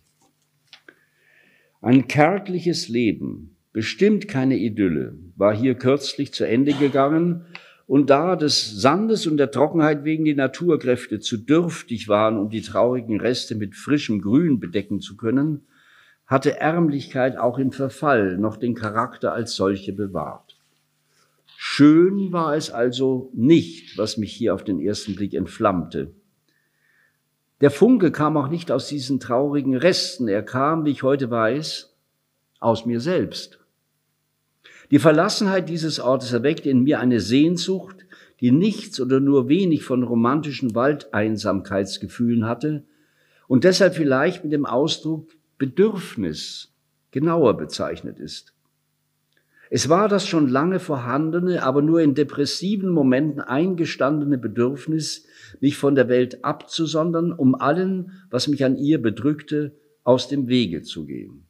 [SPEAKER 1] Ein kärgliches Leben, bestimmt keine Idylle, war hier kürzlich zu Ende gegangen. Und da des Sandes und der Trockenheit wegen die Naturkräfte zu dürftig waren, um die traurigen Reste mit frischem Grün bedecken zu können, hatte Ärmlichkeit auch im Verfall noch den Charakter als solche bewahrt. Schön war es also nicht, was mich hier auf den ersten Blick entflammte. Der Funke kam auch nicht aus diesen traurigen Resten, er kam, wie ich heute weiß, aus mir selbst. Die Verlassenheit dieses Ortes erweckte in mir eine Sehnsucht, die nichts oder nur wenig von romantischen Waldeinsamkeitsgefühlen hatte und deshalb vielleicht mit dem Ausdruck Bedürfnis genauer bezeichnet ist. Es war das schon lange vorhandene, aber nur in depressiven Momenten eingestandene Bedürfnis, mich von der Welt abzusondern, um allem, was mich an ihr bedrückte, aus dem Wege zu gehen.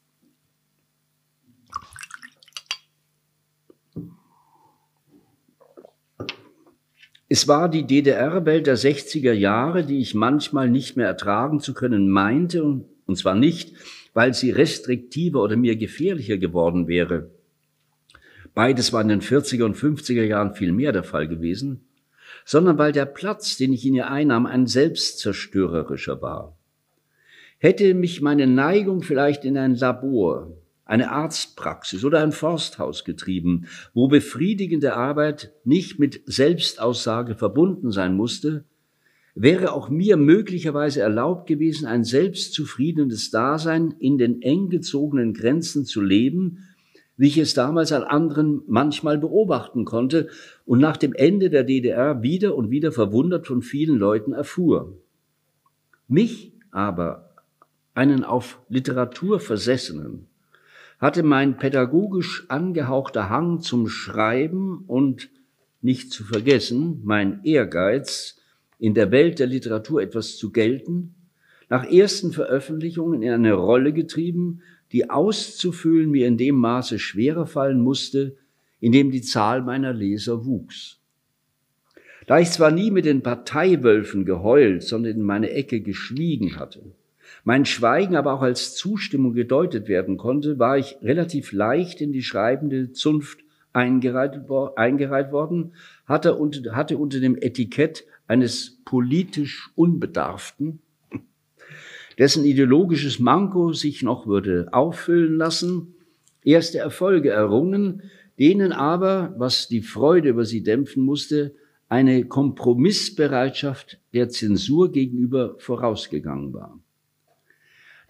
[SPEAKER 1] Es war die DDR-Welt der 60er Jahre, die ich manchmal nicht mehr ertragen zu können meinte, und zwar nicht, weil sie restriktiver oder mir gefährlicher geworden wäre. Beides war in den 40er und 50er Jahren viel mehr der Fall gewesen, sondern weil der Platz, den ich in ihr einnahm, ein selbstzerstörerischer war. Hätte mich meine Neigung vielleicht in ein Labor, eine Arztpraxis oder ein Forsthaus getrieben, wo befriedigende Arbeit nicht mit Selbstaussage verbunden sein musste, wäre auch mir möglicherweise erlaubt gewesen, ein selbstzufriedenes Dasein in den eng gezogenen Grenzen zu leben, wie ich es damals an anderen manchmal beobachten konnte und nach dem Ende der DDR wieder und wieder verwundert von vielen Leuten erfuhr. Mich aber, einen auf Literatur Versessenen, hatte mein pädagogisch angehauchter Hang zum Schreiben und, nicht zu vergessen, mein Ehrgeiz, in der Welt der Literatur etwas zu gelten, nach ersten Veröffentlichungen in eine Rolle getrieben, die auszufüllen mir in dem Maße schwerer fallen musste, in dem die Zahl meiner Leser wuchs. Da ich zwar nie mit den Parteiwölfen geheult, sondern in meine Ecke geschwiegen hatte, mein Schweigen aber auch als Zustimmung gedeutet werden konnte, war ich relativ leicht in die schreibende Zunft eingereiht worden, hatte unter dem Etikett eines politisch Unbedarften, dessen ideologisches Manko sich noch würde auffüllen lassen, erste Erfolge errungen, denen aber, was die Freude über sie dämpfen musste, eine Kompromissbereitschaft der Zensur gegenüber vorausgegangen war.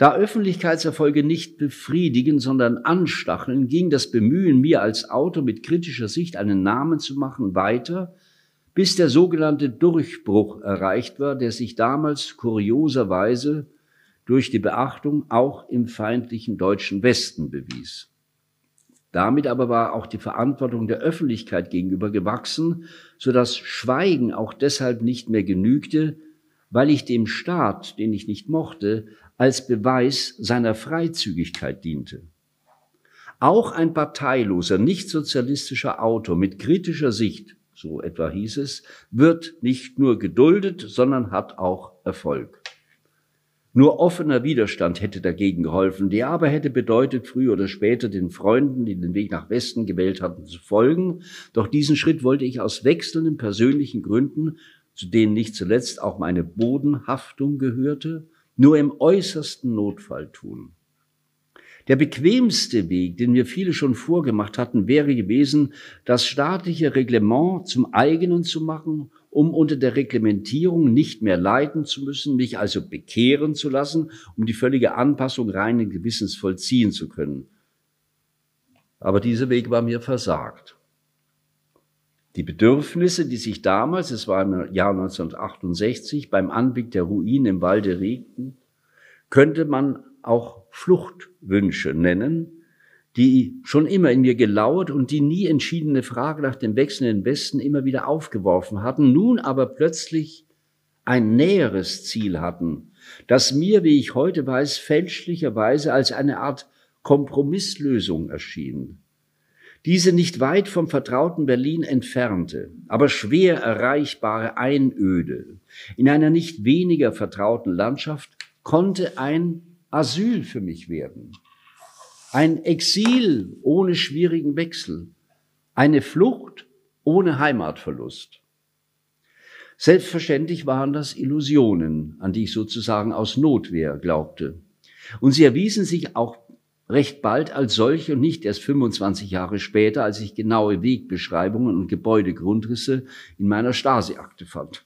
[SPEAKER 1] Da Öffentlichkeitserfolge nicht befriedigen, sondern anstacheln, ging das Bemühen, mir als Autor mit kritischer Sicht einen Namen zu machen, weiter, bis der sogenannte Durchbruch erreicht war, der sich damals kurioserweise durch die Beachtung auch im feindlichen deutschen Westen bewies. Damit aber war auch die Verantwortung der Öffentlichkeit gegenüber gewachsen, so dass Schweigen auch deshalb nicht mehr genügte, weil ich dem Staat, den ich nicht mochte, als Beweis seiner Freizügigkeit diente. Auch ein parteiloser, nicht sozialistischer Autor mit kritischer Sicht, so etwa hieß es, wird nicht nur geduldet, sondern hat auch Erfolg. Nur offener Widerstand hätte dagegen geholfen, der aber hätte bedeutet, früher oder später den Freunden, die den Weg nach Westen gewählt hatten, zu folgen. Doch diesen Schritt wollte ich aus wechselnden persönlichen Gründen, zu denen nicht zuletzt auch meine Bodenhaftung gehörte, nur im äußersten Notfall tun. Der bequemste Weg, den mir viele schon vorgemacht hatten, wäre gewesen, das staatliche Reglement zum eigenen zu machen, um unter der Reglementierung nicht mehr leiden zu müssen, mich also bekehren zu lassen, um die völlige Anpassung reinen Gewissens vollziehen zu können. Aber dieser Weg war mir versagt. Die Bedürfnisse, die sich damals, es war im Jahr 1968, beim Anblick der Ruinen im Walde regten, könnte man auch Fluchtwünsche nennen, die schon immer in mir gelauert und die nie entschiedene Frage nach dem wechselnden Westen immer wieder aufgeworfen hatten, nun aber plötzlich ein näheres Ziel hatten, das mir, wie ich heute weiß, fälschlicherweise als eine Art Kompromisslösung erschien. Diese nicht weit vom vertrauten Berlin entfernte, aber schwer erreichbare Einöde in einer nicht weniger vertrauten Landschaft konnte ein Asyl für mich werden. Ein Exil ohne schwierigen Wechsel, eine Flucht ohne Heimatverlust. Selbstverständlich waren das Illusionen, an die ich sozusagen aus Notwehr glaubte. Und sie erwiesen sich auch recht bald als solche und nicht erst 25 Jahre später, als ich genaue Wegbeschreibungen und Gebäudegrundrisse in meiner Stasi-Akte fand.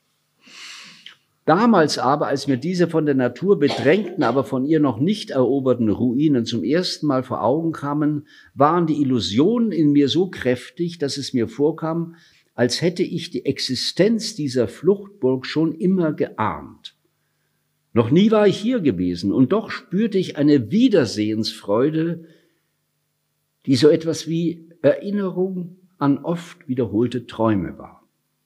[SPEAKER 1] Damals aber, als mir diese von der Natur bedrängten, aber von ihr noch nicht eroberten Ruinen zum ersten Mal vor Augen kamen, waren die Illusionen in mir so kräftig, dass es mir vorkam, als hätte ich die Existenz dieser Fluchtburg schon immer geahnt. Noch nie war ich hier gewesen und doch spürte ich eine Wiedersehensfreude, die so etwas wie Erinnerung an oft wiederholte Träume war.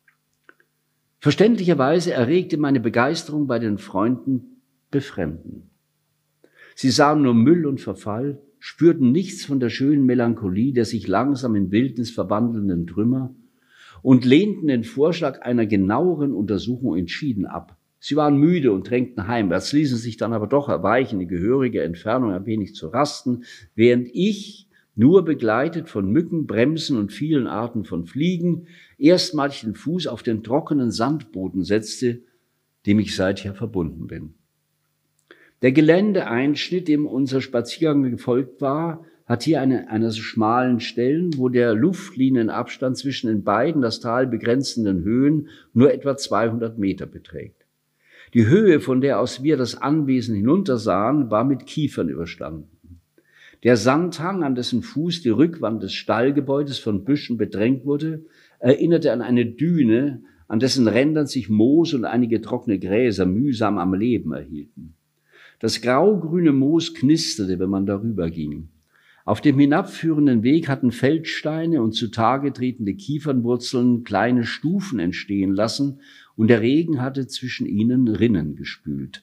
[SPEAKER 1] Verständlicherweise erregte meine Begeisterung bei den Freunden Befremden. Sie sahen nur Müll und Verfall, spürten nichts von der schönen Melancholie der sich langsam in Wildnis verwandelnden Trümmer und lehnten den Vorschlag einer genaueren Untersuchung entschieden ab. Sie waren müde und drängten heimwärts, ließen sich dann aber doch erweichen, in gehöriger Entfernung ein wenig zu rasten, während ich, nur begleitet von Mücken, Bremsen und vielen Arten von Fliegen, erstmalig den Fuß auf den trockenen Sandboden setzte, dem ich seither verbunden bin. Der Geländeeinschnitt, dem unser Spaziergang gefolgt war, hat hier eine so schmalen Stellen, wo der Luftlinienabstand zwischen den beiden das Tal begrenzenden Höhen nur etwa 200 Meter beträgt. Die Höhe, von der aus wir das Anwesen hinuntersahen, war mit Kiefern überstanden. Der Sandhang, an dessen Fuß die Rückwand des Stallgebäudes von Büschen bedrängt wurde, erinnerte an eine Düne, an dessen Rändern sich Moos und einige trockene Gräser mühsam am Leben erhielten. Das graugrüne Moos knisterte, wenn man darüber ging. Auf dem hinabführenden Weg hatten Feldsteine und zutage tretende Kiefernwurzeln kleine Stufen entstehen lassen, und der Regen hatte zwischen ihnen Rinnen gespült.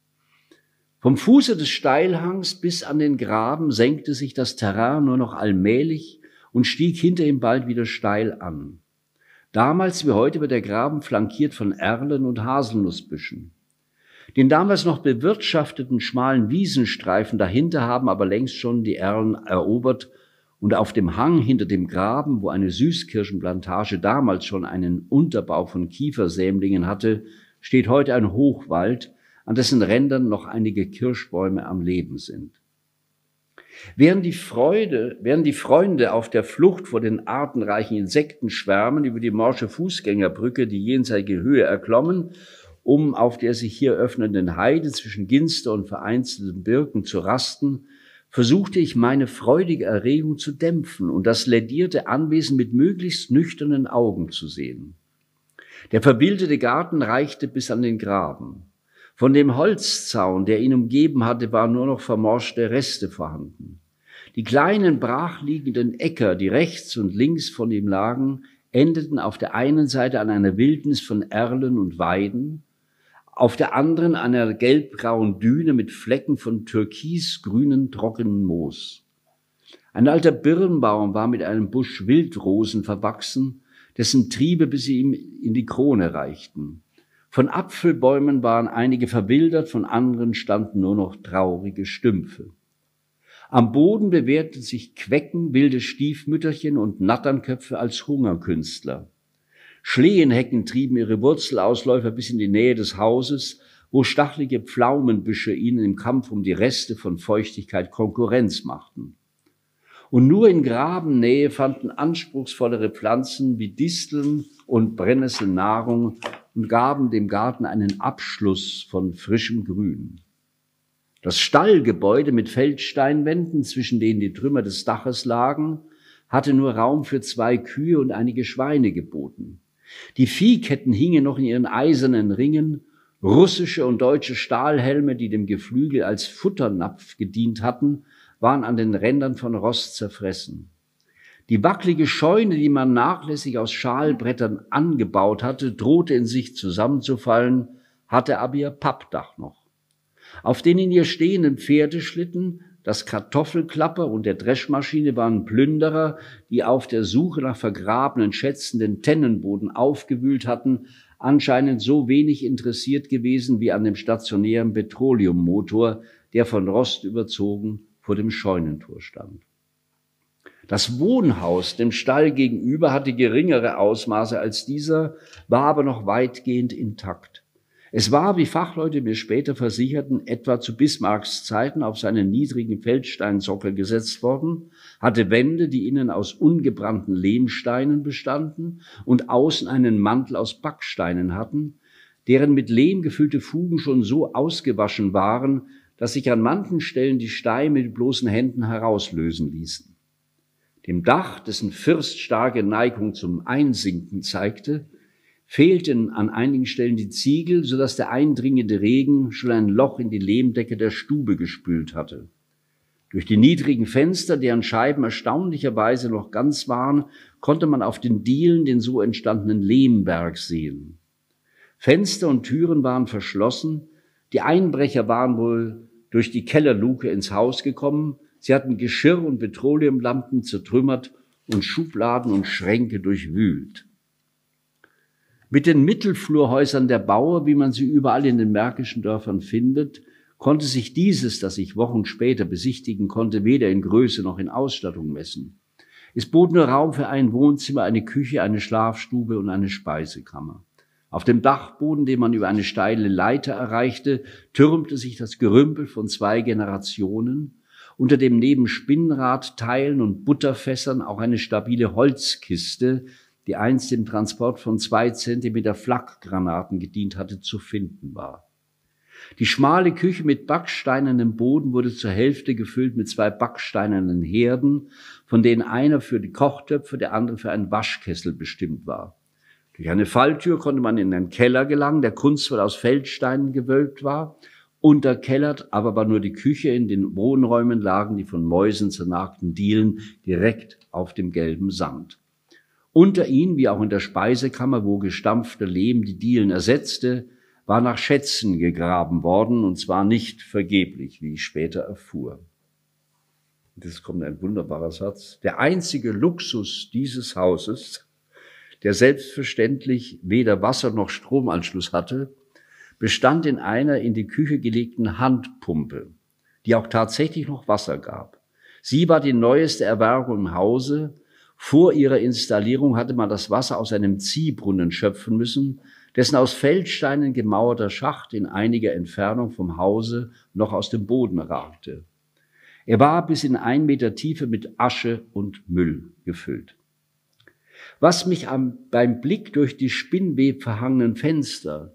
[SPEAKER 1] Vom Fuße des Steilhangs bis an den Graben senkte sich das Terrain nur noch allmählich und stieg hinter ihm bald wieder steil an. Damals wie heute war der Graben flankiert von Erlen und Haselnussbüschen. Den damals noch bewirtschafteten schmalen Wiesenstreifen dahinter haben aber längst schon die Erlen erobert, und auf dem Hang hinter dem Graben, wo eine Süßkirschenplantage damals schon einen Unterbau von Kiefersämlingen hatte, steht heute ein Hochwald, an dessen Rändern noch einige Kirschbäume am Leben sind. Während die Freunde auf der Flucht vor den artenreichen Insektenschwärmen über die morsche Fußgängerbrücke die jenseitige Höhe erklommen um auf der sich hier öffnenden Heide zwischen Ginster und vereinzelten Birken zu rasten, versuchte ich, meine freudige Erregung zu dämpfen und das lädierte Anwesen mit möglichst nüchternen Augen zu sehen. Der verwilderte Garten reichte bis an den Graben. Von dem Holzzaun, der ihn umgeben hatte, waren nur noch vermorschte Reste vorhanden. Die kleinen brachliegenden Äcker, die rechts und links von ihm lagen, endeten auf der einen Seite an einer Wildnis von Erlen und Weiden, auf der anderen an einer gelbgrauen Düne mit Flecken von türkisgrünen, trockenen Moos. Ein alter Birnbaum war mit einem Busch Wildrosen verwachsen, dessen Triebe bis ihm in die Krone reichten. Von Apfelbäumen waren einige verwildert, von anderen standen nur noch traurige Stümpfe. Am Boden bewährten sich Quecken, wilde Stiefmütterchen und Natternköpfe als Hungerkünstler. Schlehenhecken trieben ihre Wurzelausläufer bis in die Nähe des Hauses, wo stachelige Pflaumenbüsche ihnen im Kampf um die Reste von Feuchtigkeit Konkurrenz machten. Und nur in Grabennähe fanden anspruchsvollere Pflanzen wie Disteln und Brennnessel Nahrung und gaben dem Garten einen Abschluss von frischem Grün. Das Stallgebäude mit Feldsteinwänden, zwischen denen die Trümmer des Daches lagen, hatte nur Raum für 2 Kühe und einige Schweine geboten. Die Viehketten hingen noch in ihren eisernen Ringen, russische und deutsche Stahlhelme, die dem Geflügel als Futternapf gedient hatten, waren an den Rändern von Rost zerfressen. Die wackelige Scheune, die man nachlässig aus Schalbrettern angebaut hatte, drohte in sich zusammenzufallen, hatte aber ihr Pappdach noch. Auf den in ihr stehenden Pferdeschlitten, das Kartoffelklapper und der Dreschmaschine waren Plünderer, die auf der Suche nach vergrabenen Schätzen den Tennenboden aufgewühlt hatten, anscheinend so wenig interessiert gewesen wie an dem stationären Petroleummotor, der von Rost überzogen vor dem Scheunentor stand. Das Wohnhaus dem Stall gegenüber hatte geringere Ausmaße als dieser, war aber noch weitgehend intakt. Es war, wie Fachleute mir später versicherten, etwa zu Bismarcks Zeiten auf seinen niedrigen Feldsteinsockel gesetzt worden, hatte Wände, die innen aus ungebrannten Lehmsteinen bestanden und außen einen Mantel aus Backsteinen hatten, deren mit Lehm gefüllte Fugen schon so ausgewaschen waren, dass sich an manchen Stellen die Steine mit bloßen Händen herauslösen ließen. Dem Dach, dessen First starke Neigung zum Einsinken zeigte, fehlten an einigen Stellen die Ziegel, so dass der eindringende Regen schon ein Loch in die Lehmdecke der Stube gespült hatte. Durch die niedrigen Fenster, deren Scheiben erstaunlicherweise noch ganz waren, konnte man auf den Dielen den so entstandenen Lehmberg sehen. Fenster und Türen waren verschlossen, die Einbrecher waren wohl durch die Kellerluke ins Haus gekommen, sie hatten Geschirr und Petroleumlampen zertrümmert und Schubladen und Schränke durchwühlt. Mit den Mittelflurhäusern der Bauer, wie man sie überall in den märkischen Dörfern findet, konnte sich dieses, das ich Wochen später besichtigen konnte, weder in Größe noch in Ausstattung messen. Es bot nur Raum für ein Wohnzimmer, eine Küche, eine Schlafstube und eine Speisekammer. Auf dem Dachboden, den man über eine steile Leiter erreichte, türmte sich das Gerümpel von 2 Generationen, unter dem neben Spinnradteilen und Butterfässern auch eine stabile Holzkiste, die einst dem Transport von 2 Zentimeter Flakgranaten gedient hatte, zu finden war. Die schmale Küche mit backsteinernem Boden wurde zur Hälfte gefüllt mit 2 backsteinernen Herden, von denen einer für die Kochtöpfe, der andere für einen Waschkessel bestimmt war. Durch eine Falltür konnte man in einen Keller gelangen, der kunstvoll aus Feldsteinen gewölbt war. Unterkellert aber war nur die Küche, in den Wohnräumen lagen die von Mäusen zernagten Dielen direkt auf dem gelben Sand. Unter ihnen, wie auch in der Speisekammer, wo gestampfter Lehm die Dielen ersetzte, war nach Schätzen gegraben worden, und zwar nicht vergeblich, wie ich später erfuhr. Jetzt kommt ein wunderbarer Satz. Der einzige Luxus dieses Hauses, der selbstverständlich weder Wasser noch Stromanschluss hatte, bestand in einer in die Küche gelegten Handpumpe, die auch tatsächlich noch Wasser gab. Sie war die neueste Erwerbung im Hause. Vor ihrer Installierung hatte man das Wasser aus einem Ziehbrunnen schöpfen müssen, dessen aus Feldsteinen gemauerter Schacht in einiger Entfernung vom Hause noch aus dem Boden ragte. Er war bis in 1 Meter Tiefe mit Asche und Müll gefüllt. Was mich beim Blick durch die spinnwebverhangenen Fenster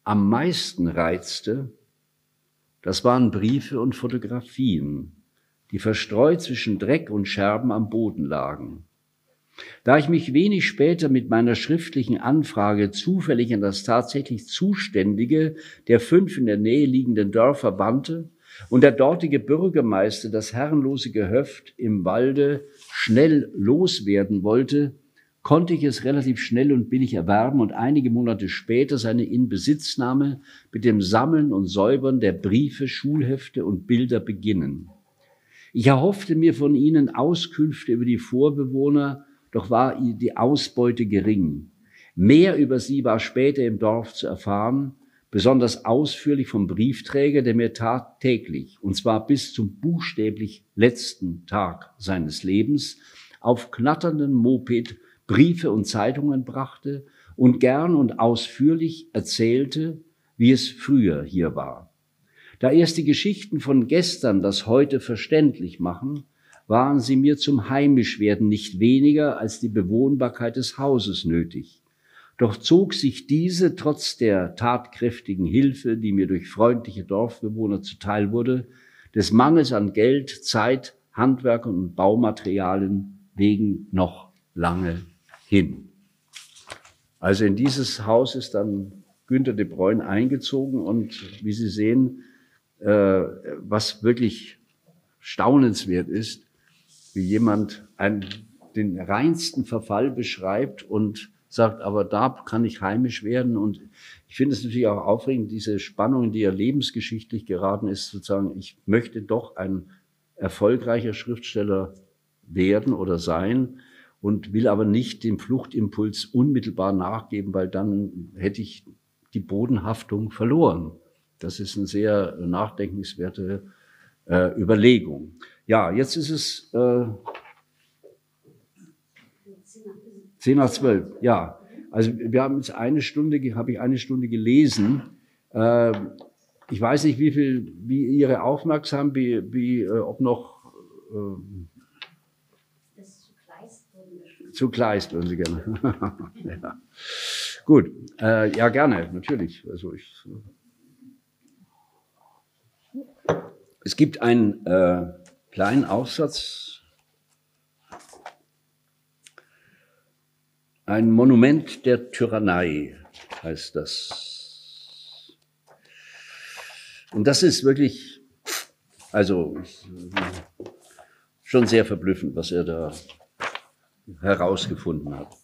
[SPEAKER 1] am meisten reizte, das waren Briefe und Fotografien, die verstreut zwischen Dreck und Scherben am Boden lagen. Da ich mich wenig später mit meiner schriftlichen Anfrage zufällig an das tatsächlich Zuständige der 5 in der Nähe liegenden Dörfer wandte und der dortige Bürgermeister das herrenlose Gehöft im Walde schnell loswerden wollte, konnte ich es relativ schnell und billig erwerben und einige Monate später seine Inbesitznahme mit dem Sammeln und Säubern der Briefe, Schulhefte und Bilder beginnen. Ich erhoffte mir von ihnen Auskünfte über die Vorbewohner, doch war die Ausbeute gering. Mehr über sie war später im Dorf zu erfahren, besonders ausführlich vom Briefträger, der mir tagtäglich, und zwar bis zum buchstäblich letzten Tag seines Lebens, auf knatternden Moped Briefe und Zeitungen brachte und gern und ausführlich erzählte, wie es früher hier war. Da erst die Geschichten von gestern das heute verständlich machen, waren sie mir zum Heimischwerden nicht weniger als die Bewohnbarkeit des Hauses nötig. Doch zog sich diese trotz der tatkräftigen Hilfe, die mir durch freundliche Dorfbewohner zuteil wurde, des Mangels an Geld, Zeit, Handwerkern und Baumaterialien wegen noch lange hin. Also in dieses Haus ist dann Günter de Bruyne eingezogen und wie Sie sehen, was wirklich staunenswert ist, wie jemand den reinsten Verfall beschreibt und sagt, aber da kann ich heimisch werden. Und ich finde es natürlich auch aufregend, diese Spannung, in die er lebensgeschichtlich geraten ist, sozusagen, ich möchte doch ein erfolgreicher Schriftsteller werden oder sein und will aber nicht dem Fluchtimpuls unmittelbar nachgeben, weil dann hätte ich die Bodenhaftung verloren. Das ist eine sehr nachdenkenswerte Überlegung. Ja, jetzt ist es 10 nach 12. Ja, also wir haben jetzt habe ich eine Stunde gelesen. Ich weiß nicht, wie Ihre Aufmerksamkeit, ob noch zu Kleist würden Sie gerne. Ja. Gut, ja gerne, natürlich. Also es gibt einen kleinen Aufsatz, ein Monument der Tyrannei heißt das. Und das ist wirklich, also schon sehr verblüffend, was er da herausgefunden hat.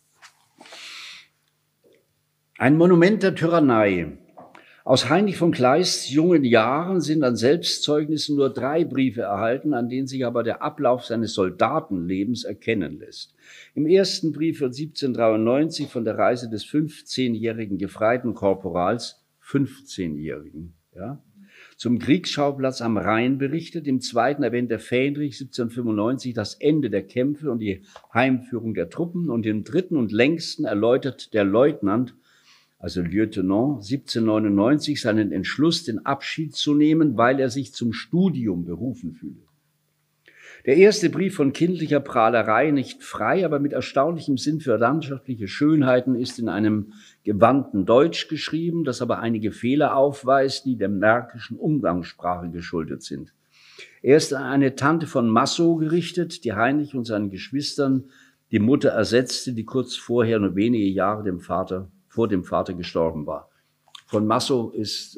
[SPEAKER 1] Ein Monument der Tyrannei. Aus Heinrich von Kleists jungen Jahren sind an Selbstzeugnissen nur 3 Briefe erhalten, an denen sich aber der Ablauf seines Soldatenlebens erkennen lässt. Im ersten Brief von 1793 von der Reise des 15-jährigen Gefreitenkorporals, 15-jährigen, ja, zum Kriegsschauplatz am Rhein berichtet. Im zweiten erwähnt der Fähnrich 1795 das Ende der Kämpfe und die Heimführung der Truppen. Und im dritten und längsten erläutert der Leutnant, also Lieutenant, 1799 seinen Entschluss, den Abschied zu nehmen, weil er sich zum Studium berufen fühle. Der erste Brief von kindlicher Prahlerei, nicht frei, aber mit erstaunlichem Sinn für landschaftliche Schönheiten, ist in einem gewandten Deutsch geschrieben, das aber einige Fehler aufweist, die der märkischen Umgangssprache geschuldet sind. Er ist an eine Tante von Massow gerichtet, die Heinrich und seinen Geschwistern die Mutter ersetzte, die kurz vorher nur wenige Jahre vor dem Vater gestorben war. Von Massow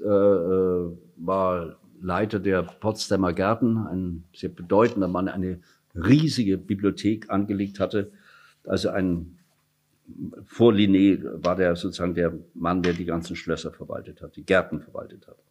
[SPEAKER 1] war Leiter der Potsdamer Gärten, ein sehr bedeutender Mann, eine riesige Bibliothek angelegt hatte. Also vor Linné war der sozusagen der Mann, der die ganzen Schlösser verwaltet hat, die Gärten verwaltet hat.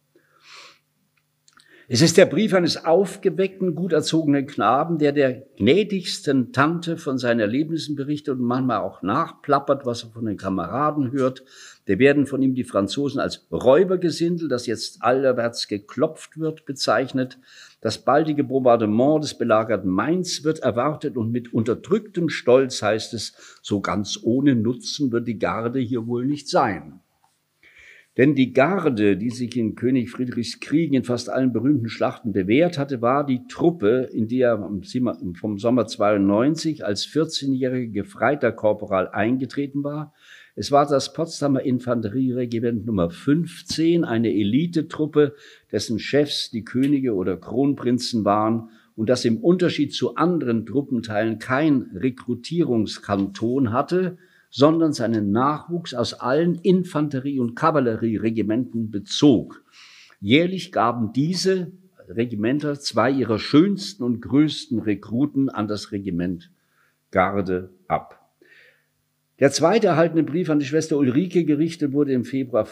[SPEAKER 1] Es ist der Brief eines aufgeweckten, gut erzogenen Knaben, der gnädigsten Tante von seinen Erlebnissen berichtet und manchmal auch nachplappert, was er von den Kameraden hört. Der werden von ihm die Franzosen als Räubergesindel, das jetzt allerwärts geklopft wird, bezeichnet. Das baldige Bombardement des belagerten Mainz wird erwartet und mit unterdrücktem Stolz heißt es, so ganz ohne Nutzen wird die Garde hier wohl nicht sein. Denn die Garde, die sich in König Friedrichs Kriegen in fast allen berühmten Schlachten bewährt hatte, war die Truppe, in die er vom Sommer 92 als 14-jähriger Gefreiterkorporal eingetreten war. Es war das Potsdamer Infanterieregiment Nummer 15, eine Elitetruppe, dessen Chefs die Könige oder Kronprinzen waren und das im Unterschied zu anderen Truppenteilen kein Rekrutierungskanton hatte, sondern seinen Nachwuchs aus allen Infanterie- und Kavallerieregimenten bezog. Jährlich gaben diese Regimenter 2 ihrer schönsten und größten Rekruten an das Regiment Garde ab. Der zweite erhaltene Brief an die Schwester Ulrike gerichtet wurde im Februar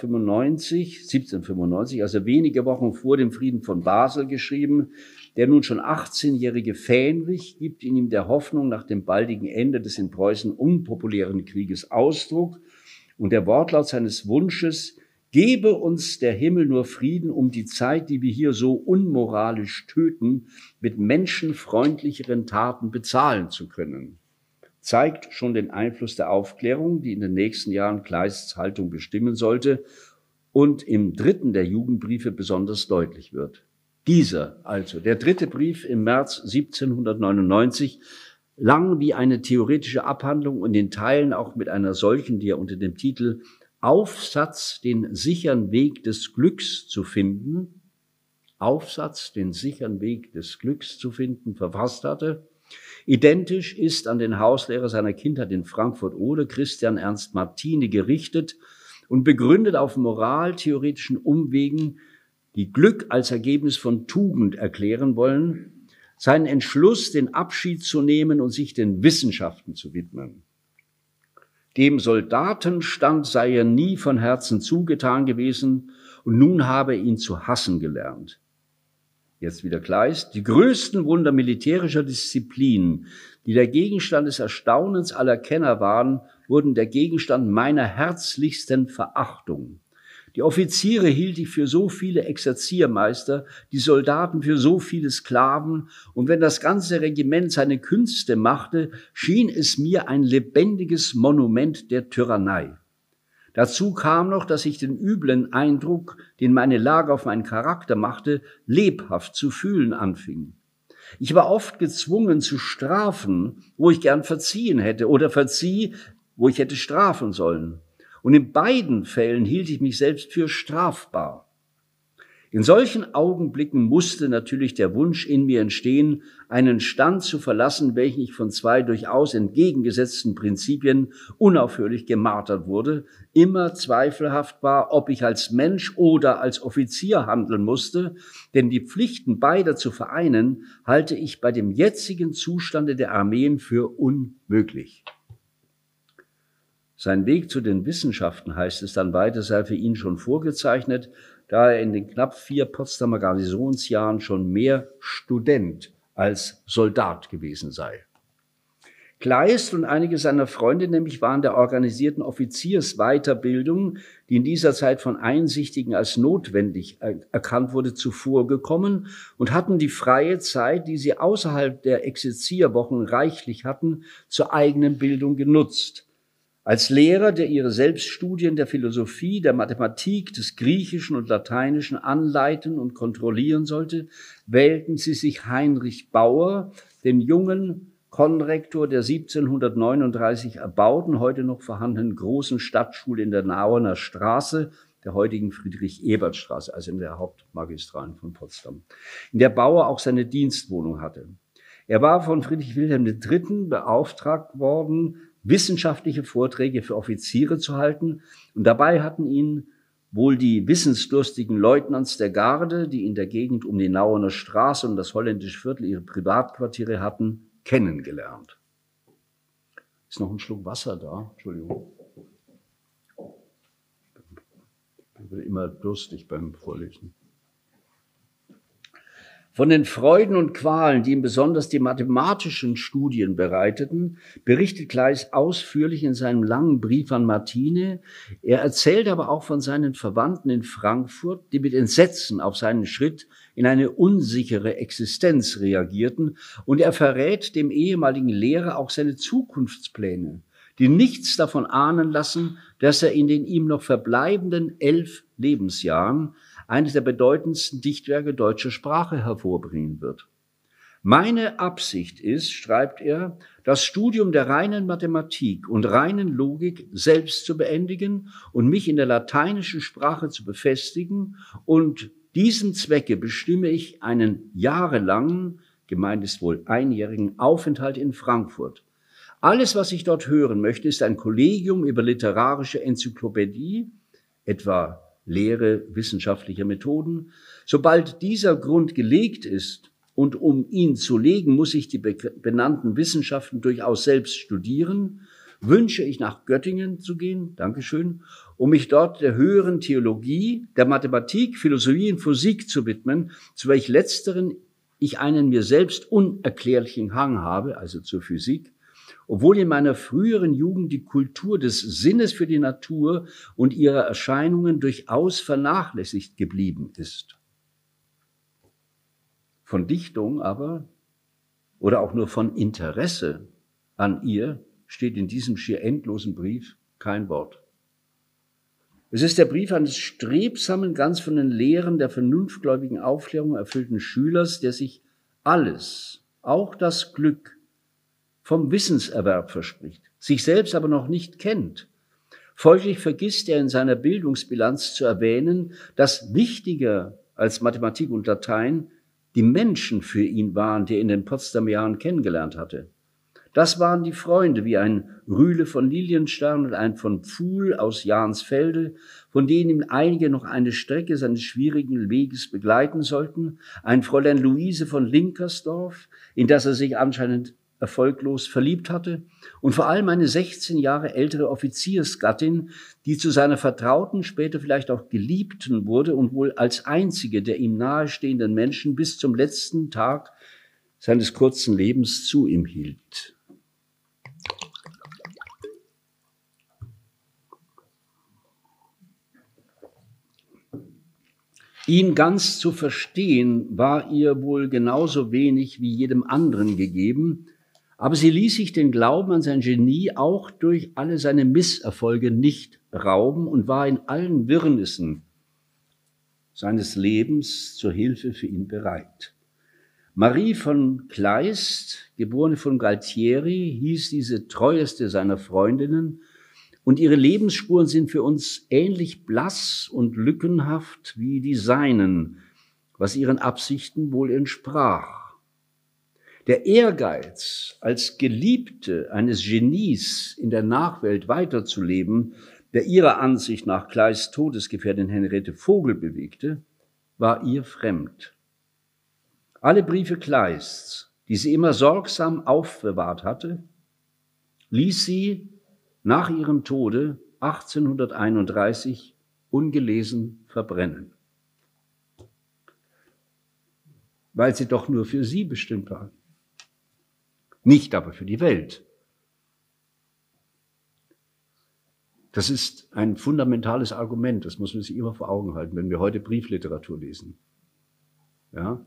[SPEAKER 1] 1795, also wenige Wochen vor dem Frieden von Basel geschrieben. Der nun schon 18-jährige Fähnrich gibt in ihm der Hoffnung nach dem baldigen Ende des in Preußen unpopulären Krieges Ausdruck. Und der Wortlaut seines Wunsches: Gebe uns der Himmel nur Frieden, um die Zeit, die wir hier so unmoralisch töten, mit menschenfreundlicheren Taten bezahlen zu können, zeigt schon den Einfluss der Aufklärung, die in den nächsten Jahren Kleists Haltung bestimmen sollte und im dritten der Jugendbriefe besonders deutlich wird. Dieser, also der dritte Brief im März 1799, lang wie eine theoretische Abhandlung und in Teilen auch mit einer solchen, die er unter dem Titel Aufsatz, den sicheren Weg des Glücks zu finden, Aufsatz, den sicheren Weg des Glücks zu finden, verfasst hatte. Identisch ist an den Hauslehrer seiner Kindheit in Frankfurt-Oder, Christian Ernst Martini, gerichtet und begründet auf moraltheoretischen Umwegen, die Glück als Ergebnis von Tugend erklären wollen, seinen Entschluss, den Abschied zu nehmen und sich den Wissenschaften zu widmen. Dem Soldatenstand sei er nie von Herzen zugetan gewesen und nun habe er ihn zu hassen gelernt. Jetzt wieder Kleist: Die größten Wunder militärischer Disziplin, die der Gegenstand des Erstaunens aller Kenner waren, wurden der Gegenstand meiner herzlichsten Verachtung. Die Offiziere hielt ich für so viele Exerziermeister, die Soldaten für so viele Sklaven, und wenn das ganze Regiment seine Künste machte, schien es mir ein lebendiges Monument der Tyrannei. Dazu kam noch, dass ich den üblen Eindruck, den meine Lage auf meinen Charakter machte, lebhaft zu fühlen anfing. Ich war oft gezwungen zu strafen, wo ich gern verziehen hätte, oder verzieh, wo ich hätte strafen sollen. Und in beiden Fällen hielt ich mich selbst für strafbar. In solchen Augenblicken musste natürlich der Wunsch in mir entstehen, einen Stand zu verlassen, welchen ich von 2 durchaus entgegengesetzten Prinzipien unaufhörlich gemartert wurde, immer zweifelhaft war, ob ich als Mensch oder als Offizier handeln musste, denn die Pflichten beider zu vereinen, halte ich bei dem jetzigen Zustande der Armeen für unmöglich. Sein Weg zu den Wissenschaften, heißt es dann weiter, sei für ihn schon vorgezeichnet, da er in den knapp 4 Potsdamer Garnisonsjahren schon mehr Student als Soldat gewesen sei. Kleist und einige seiner Freunde nämlich waren der organisierten Offiziersweiterbildung, die in dieser Zeit von Einsichtigen als notwendig erkannt wurde, zuvorgekommen und hatten die freie Zeit, die sie außerhalb der Exerzierwochen reichlich hatten, zur eigenen Bildung genutzt. Als Lehrer, der ihre Selbststudien der Philosophie, der Mathematik, des Griechischen und Lateinischen anleiten und kontrollieren sollte, wählten sie sich Heinrich Bauer, den jungen Konrektor der 1739 erbauten, heute noch vorhandenen großen Stadtschule in der Nauener Straße, der heutigen Friedrich-Ebert-Straße, also in der Hauptmagistralen von Potsdam, in der Bauer auch seine Dienstwohnung hatte. Er war von Friedrich Wilhelm III. Beauftragt worden, wissenschaftliche Vorträge für Offiziere zu halten. Und dabei hatten ihn wohl die wissensdurstigen Leutnants der Garde, die in der Gegend um die Nauener Straße und das holländische Viertel ihre Privatquartiere hatten, kennengelernt. Ist noch ein Schluck Wasser da? Entschuldigung. Ich bin immer durstig beim Vorlesen. Von den Freuden und Qualen, die ihm besonders die mathematischen Studien bereiteten, berichtet Kleist ausführlich in seinem langen Brief an Martini. Er erzählt aber auch von seinen Verwandten in Frankfurt, die mit Entsetzen auf seinen Schritt in eine unsichere Existenz reagierten. Und er verrät dem ehemaligen Lehrer auch seine Zukunftspläne, die nichts davon ahnen lassen, dass er in den ihm noch verbleibenden 11 Lebensjahren eines der bedeutendsten Dichtwerke deutscher Sprache hervorbringen wird. Meine Absicht ist, schreibt er, das Studium der reinen Mathematik und reinen Logik selbst zu beendigen und mich in der lateinischen Sprache zu befestigen, und diesem Zwecke bestimme ich einen jahrelangen, gemeint ist wohl einjährigen Aufenthalt in Frankfurt. Alles, was ich dort hören möchte, ist ein Kollegium über literarische Enzyklopädie, etwa Lehre wissenschaftlicher Methoden. Sobald dieser Grund gelegt ist, und um ihn zu legen, muss ich die benannten Wissenschaften durchaus selbst studieren, wünsche ich nach Göttingen zu gehen, Dankeschön, um mich dort der höheren Theologie, der Mathematik, Philosophie und Physik zu widmen, zu welch letzteren ich einen mir selbst unerklärlichen Hang habe, also zur Physik, obwohl in meiner früheren Jugend die Kultur des Sinnes für die Natur und ihre Erscheinungen durchaus vernachlässigt geblieben ist. Von Dichtung aber, oder auch nur von Interesse an ihr, steht in diesem schier endlosen Brief kein Wort. Es ist der Brief eines strebsamen, ganz von den Lehren der vernunftgläubigen Aufklärung erfüllten Schülers, der sich alles, auch das Glück, vom Wissenserwerb verspricht, sich selbst aber noch nicht kennt. Folglich vergisst er in seiner Bildungsbilanz zu erwähnen, dass wichtiger als Mathematik und Latein die Menschen für ihn waren, die er in den Potsdamer Jahren kennengelernt hatte. Das waren die Freunde, wie ein Rühle von Lilienstern und ein von Pfuhl aus Jahnsfelde, von denen ihm einige noch eine Strecke seines schwierigen Weges begleiten sollten, ein Fräulein Luise von Linkersdorf, in das er sich anscheinend erfolglos verliebt hatte, und vor allem eine 16 Jahre ältere Offiziersgattin, die zu seiner Vertrauten, später vielleicht auch Geliebten wurde und wohl als einzige der ihm nahestehenden Menschen bis zum letzten Tag seines kurzen Lebens zu ihm hielt. Ihn ganz zu verstehen war ihr wohl genauso wenig wie jedem anderen gegeben, aber sie ließ sich den Glauben an sein Genie auch durch alle seine Misserfolge nicht rauben und war in allen Wirrnissen seines Lebens zur Hilfe für ihn bereit. Marie von Kleist, geborene von Galtieri, hieß diese treueste seiner Freundinnen, und ihre Lebensspuren sind für uns ähnlich blass und lückenhaft wie die seinen, was ihren Absichten wohl entsprach. Der Ehrgeiz, als Geliebte eines Genies in der Nachwelt weiterzuleben, der ihrer Ansicht nach Kleists Todesgefährtin Henriette Vogel bewegte, war ihr fremd. Alle Briefe Kleists, die sie immer sorgsam aufbewahrt hatte, ließ sie nach ihrem Tode 1831 ungelesen verbrennen, weil sie doch nur für sie bestimmt waren, nicht aber für die Welt. Das ist ein fundamentales Argument, das muss man sich immer vor Augen halten, wenn wir heute Briefliteratur lesen. Ja?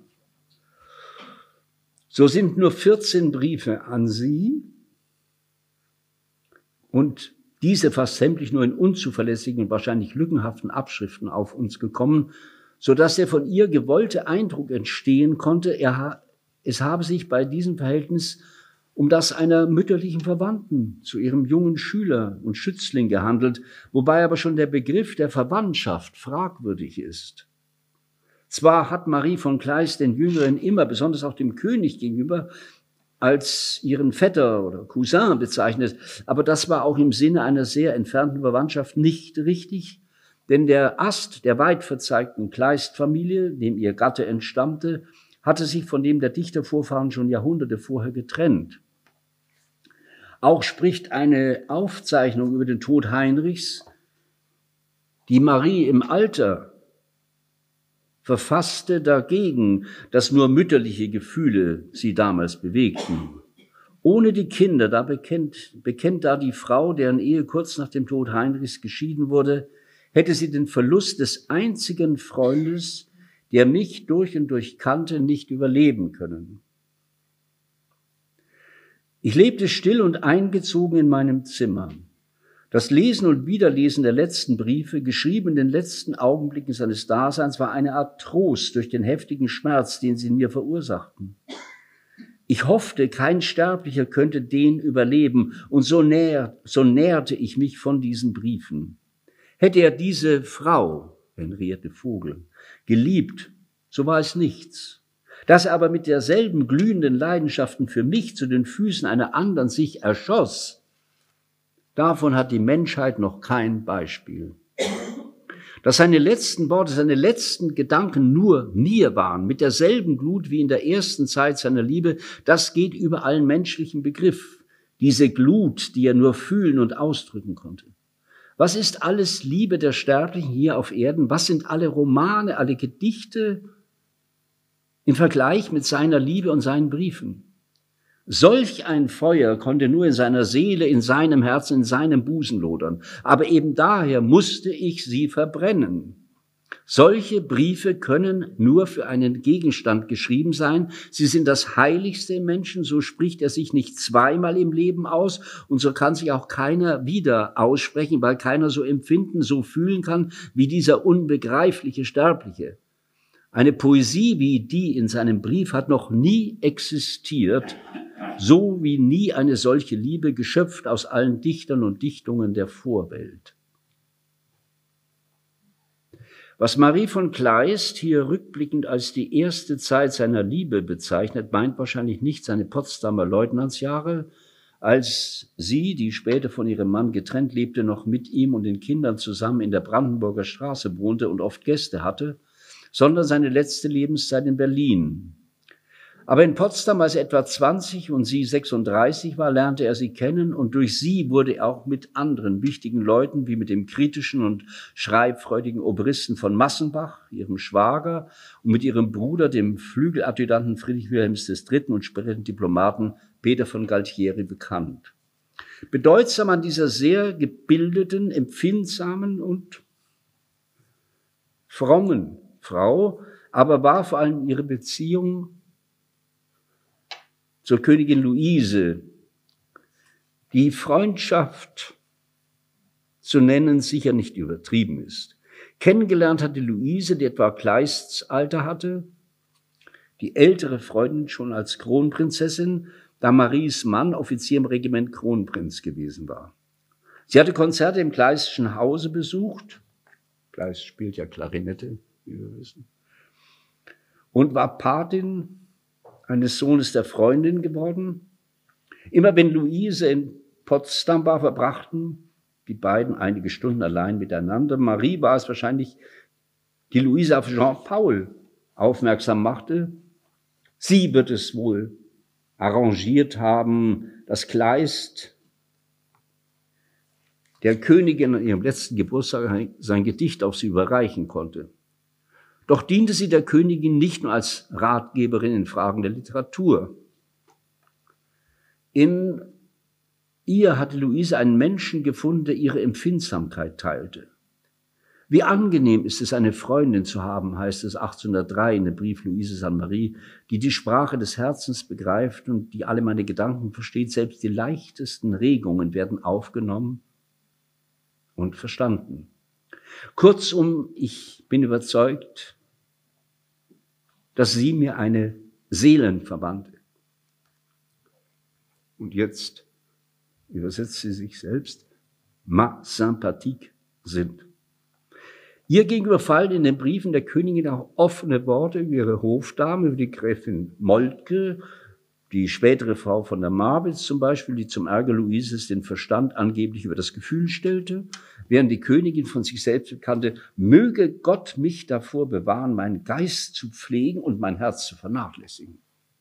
[SPEAKER 1] So sind nur 14 Briefe an sie und diese fast sämtlich nur in unzuverlässigen und wahrscheinlich lückenhaften Abschriften auf uns gekommen, sodass der von ihr gewollte Eindruck entstehen konnte, es habe sich bei diesem Verhältnis um das einer mütterlichen Verwandten zu ihrem jungen Schüler und Schützling gehandelt, wobei aber schon der Begriff der Verwandtschaft fragwürdig ist. Zwar hat Marie von Kleist den Jüngeren immer, besonders auch dem König gegenüber, als ihren Vetter oder Cousin bezeichnet, aber das war auch im Sinne einer sehr entfernten Verwandtschaft nicht richtig, denn der Ast der weit verzeigten Kleist-Familie, dem ihr Gatte entstammte, hatte sich von dem der Dichtervorfahren schon Jahrhunderte vorher getrennt. Auch spricht eine Aufzeichnung über den Tod Heinrichs, die Marie im Alter verfasste, dagegen, dass nur mütterliche Gefühle sie damals bewegten. Ohne die Kinder, da bekennt da die Frau, deren Ehe kurz nach dem Tod Heinrichs geschieden wurde, hätte sie den Verlust des einzigen Freundes, der mich durch und durch kannte, nicht überleben können. Ich lebte still und eingezogen in meinem Zimmer. Das Lesen und Wiederlesen der letzten Briefe, geschrieben in den letzten Augenblicken seines Daseins, war eine Art Trost durch den heftigen Schmerz, den sie in mir verursachten. Ich hoffte, kein Sterblicher könnte den überleben, und so näherte ich mich von diesen Briefen. Hätte er diese Frau, Henriette Vogel, geliebt, so war es nichts. Dass er aber mit derselben glühenden Leidenschaften für mich zu den Füßen einer anderen sich erschoss, davon hat die Menschheit noch kein Beispiel. Dass seine letzten Worte, seine letzten Gedanken nur mir waren, mit derselben Glut wie in der ersten Zeit seiner Liebe, das geht über allen menschlichen Begriff. Diese Glut, die er nur fühlen und ausdrücken konnte. Was ist alles Liebe der Sterblichen hier auf Erden? Was sind alle Romane, alle Gedichte im Vergleich mit seiner Liebe und seinen Briefen? Solch ein Feuer konnte nur in seiner Seele, in seinem Herzen, in seinem Busen lodern. Aber eben daher musste ich sie verbrennen. Solche Briefe können nur für einen Gegenstand geschrieben sein. Sie sind das Heiligste im Menschen, so spricht er sich nicht zweimal im Leben aus und so kann sich auch keiner wieder aussprechen, weil keiner so empfinden, so fühlen kann wie dieser unbegreifliche Sterbliche. Eine Poesie wie die in seinem Brief hat noch nie existiert, so wie nie eine solche Liebe geschöpft aus allen Dichtern und Dichtungen der Vorwelt. Was Marie von Kleist hier rückblickend als die erste Zeit seiner Liebe bezeichnet, meint wahrscheinlich nicht seine Potsdamer Leutnantsjahre, als sie, die später von ihrem Mann getrennt lebte, noch mit ihm und den Kindern zusammen in der Brandenburger Straße wohnte und oft Gäste hatte, sondern seine letzte Lebenszeit in Berlin. Aber in Potsdam, als er etwa 20 und sie 36 war, lernte er sie kennen und durch sie wurde er auch mit anderen wichtigen Leuten, wie mit dem kritischen und schreibfreudigen Obristen von Massenbach, ihrem Schwager, und mit ihrem Bruder, dem Flügeladjutanten Friedrich Wilhelms III. Und späteren Diplomaten Peter von Galtieri bekannt. Bedeutsam an dieser sehr gebildeten, empfindsamen und frommen Frau, aber war vor allem ihre Beziehung zur Königin Luise, die Freundschaft zu nennen sicher nicht übertrieben ist. Kennengelernt hatte Luise, die etwa Kleists Alter hatte, die ältere Freundin schon als Kronprinzessin, da Maries Mann Offizier im Regiment Kronprinz gewesen war. Sie hatte Konzerte im Kleistschen Hause besucht. Kleist spielt ja Klarinette, wie wir wissen. Und war Patin eines Sohnes der Freundin geworden. Immer wenn Luise in Potsdam war, verbrachten die beiden einige Stunden allein miteinander. Marie war es wahrscheinlich, die Luise auf Jean-Paul aufmerksam machte. Sie wird es wohl arrangiert haben, dass Kleist der Königin an ihrem letzten Geburtstag sein Gedicht auf sie überreichen konnte. Doch diente sie der Königin nicht nur als Ratgeberin in Fragen der Literatur. In ihr hatte Luise einen Menschen gefunden, der ihre Empfindsamkeit teilte. Wie angenehm ist es, eine Freundin zu haben, heißt es 1803 in dem Brief Luises an Marie, die die Sprache des Herzens begreift und die alle meine Gedanken versteht. Selbst die leichtesten Regungen werden aufgenommen und verstanden. Kurzum, ich bin überzeugt, dass sie mir eine Seelenverwandte, und jetzt übersetzt sie sich selbst, ma sympathique sind. Ihr gegenüber fallen in den Briefen der Königin auch offene Worte über ihre Hofdame, über die Gräfin Moltke, die spätere Frau von der Marwitz zum Beispiel, die zum Ärger Luises den Verstand angeblich über das Gefühl stellte, während die Königin von sich selbst bekannte, möge Gott mich davor bewahren, meinen Geist zu pflegen und mein Herz zu vernachlässigen.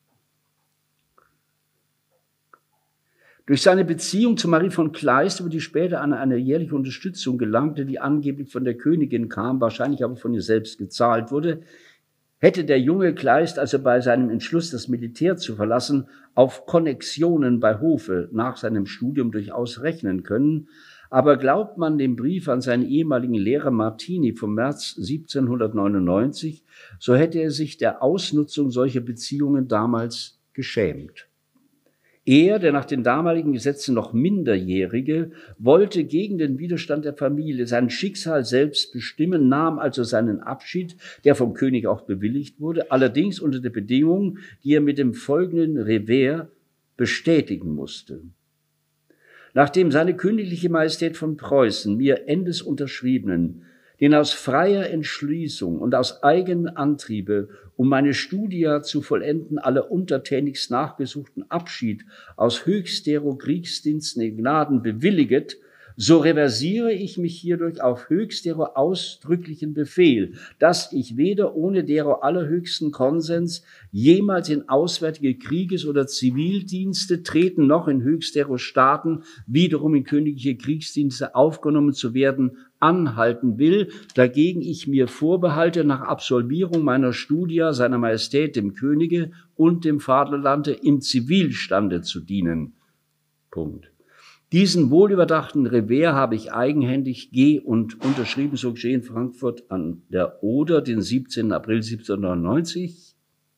[SPEAKER 1] Durch seine Beziehung zu Marie von Kleist, über die später an eine jährliche Unterstützung gelangte, die angeblich von der Königin kam, wahrscheinlich aber von ihr selbst gezahlt wurde, hätte der junge Kleist also bei seinem Entschluss, das Militär zu verlassen, auf Konnexionen bei Hofe nach seinem Studium durchaus rechnen können. Aber glaubt man dem Brief an seinen ehemaligen Lehrer Martini vom März 1799, so hätte er sich der Ausnutzung solcher Beziehungen damals geschämt. Er, der nach den damaligen Gesetzen noch Minderjährige, wollte gegen den Widerstand der Familie sein Schicksal selbst bestimmen, nahm also seinen Abschied, der vom König auch bewilligt wurde, allerdings unter der Bedingung, die er mit dem folgenden Revers bestätigen musste. Nachdem seine königliche Majestät von Preußen mir endes unterschriebenen, den aus freier Entschließung und aus eigenem Antriebe, um meine Studia zu vollenden, aller untertänigst nachgesuchten Abschied aus höchstdero Kriegsdiensten in Gnaden bewilliget, so reversiere ich mich hierdurch auf höchstdero ausdrücklichen Befehl, dass ich weder ohne dero allerhöchsten Konsens jemals in auswärtige Krieges- oder Zivildienste treten, noch in höchstdero Staaten wiederum in königliche Kriegsdienste aufgenommen zu werden, anhalten will, dagegen ich mir vorbehalte, nach Absolvierung meiner Studia seiner Majestät dem Könige und dem Vaterlande im Zivilstande zu dienen. Punkt. Diesen wohlüberdachten Revers habe ich eigenhändig und unterschrieben, so geschehen, Frankfurt an der Oder, den 17. April 1799.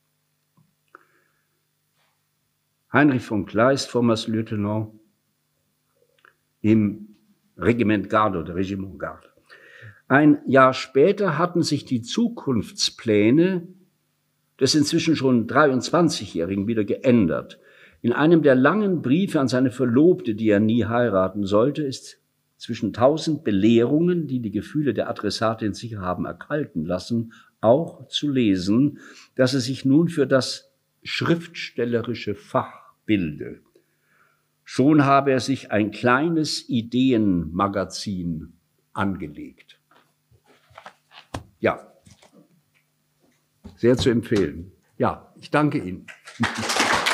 [SPEAKER 1] Heinrich von Kleist, Formers Lieutenant im Regiment Garde oder Regiment Garde. Ein Jahr später hatten sich die Zukunftspläne des inzwischen schon 23-Jährigen wieder geändert. In einem der langen Briefe an seine Verlobte, die er nie heiraten sollte, ist zwischen 1000 Belehrungen, die die Gefühle der Adressatin sicher haben erkalten lassen, auch zu lesen, dass er sich nun für das schriftstellerische Fach bilde. Schon habe er sich ein kleines Ideenmagazin angelegt. Ja, sehr zu empfehlen. Ja, ich danke Ihnen.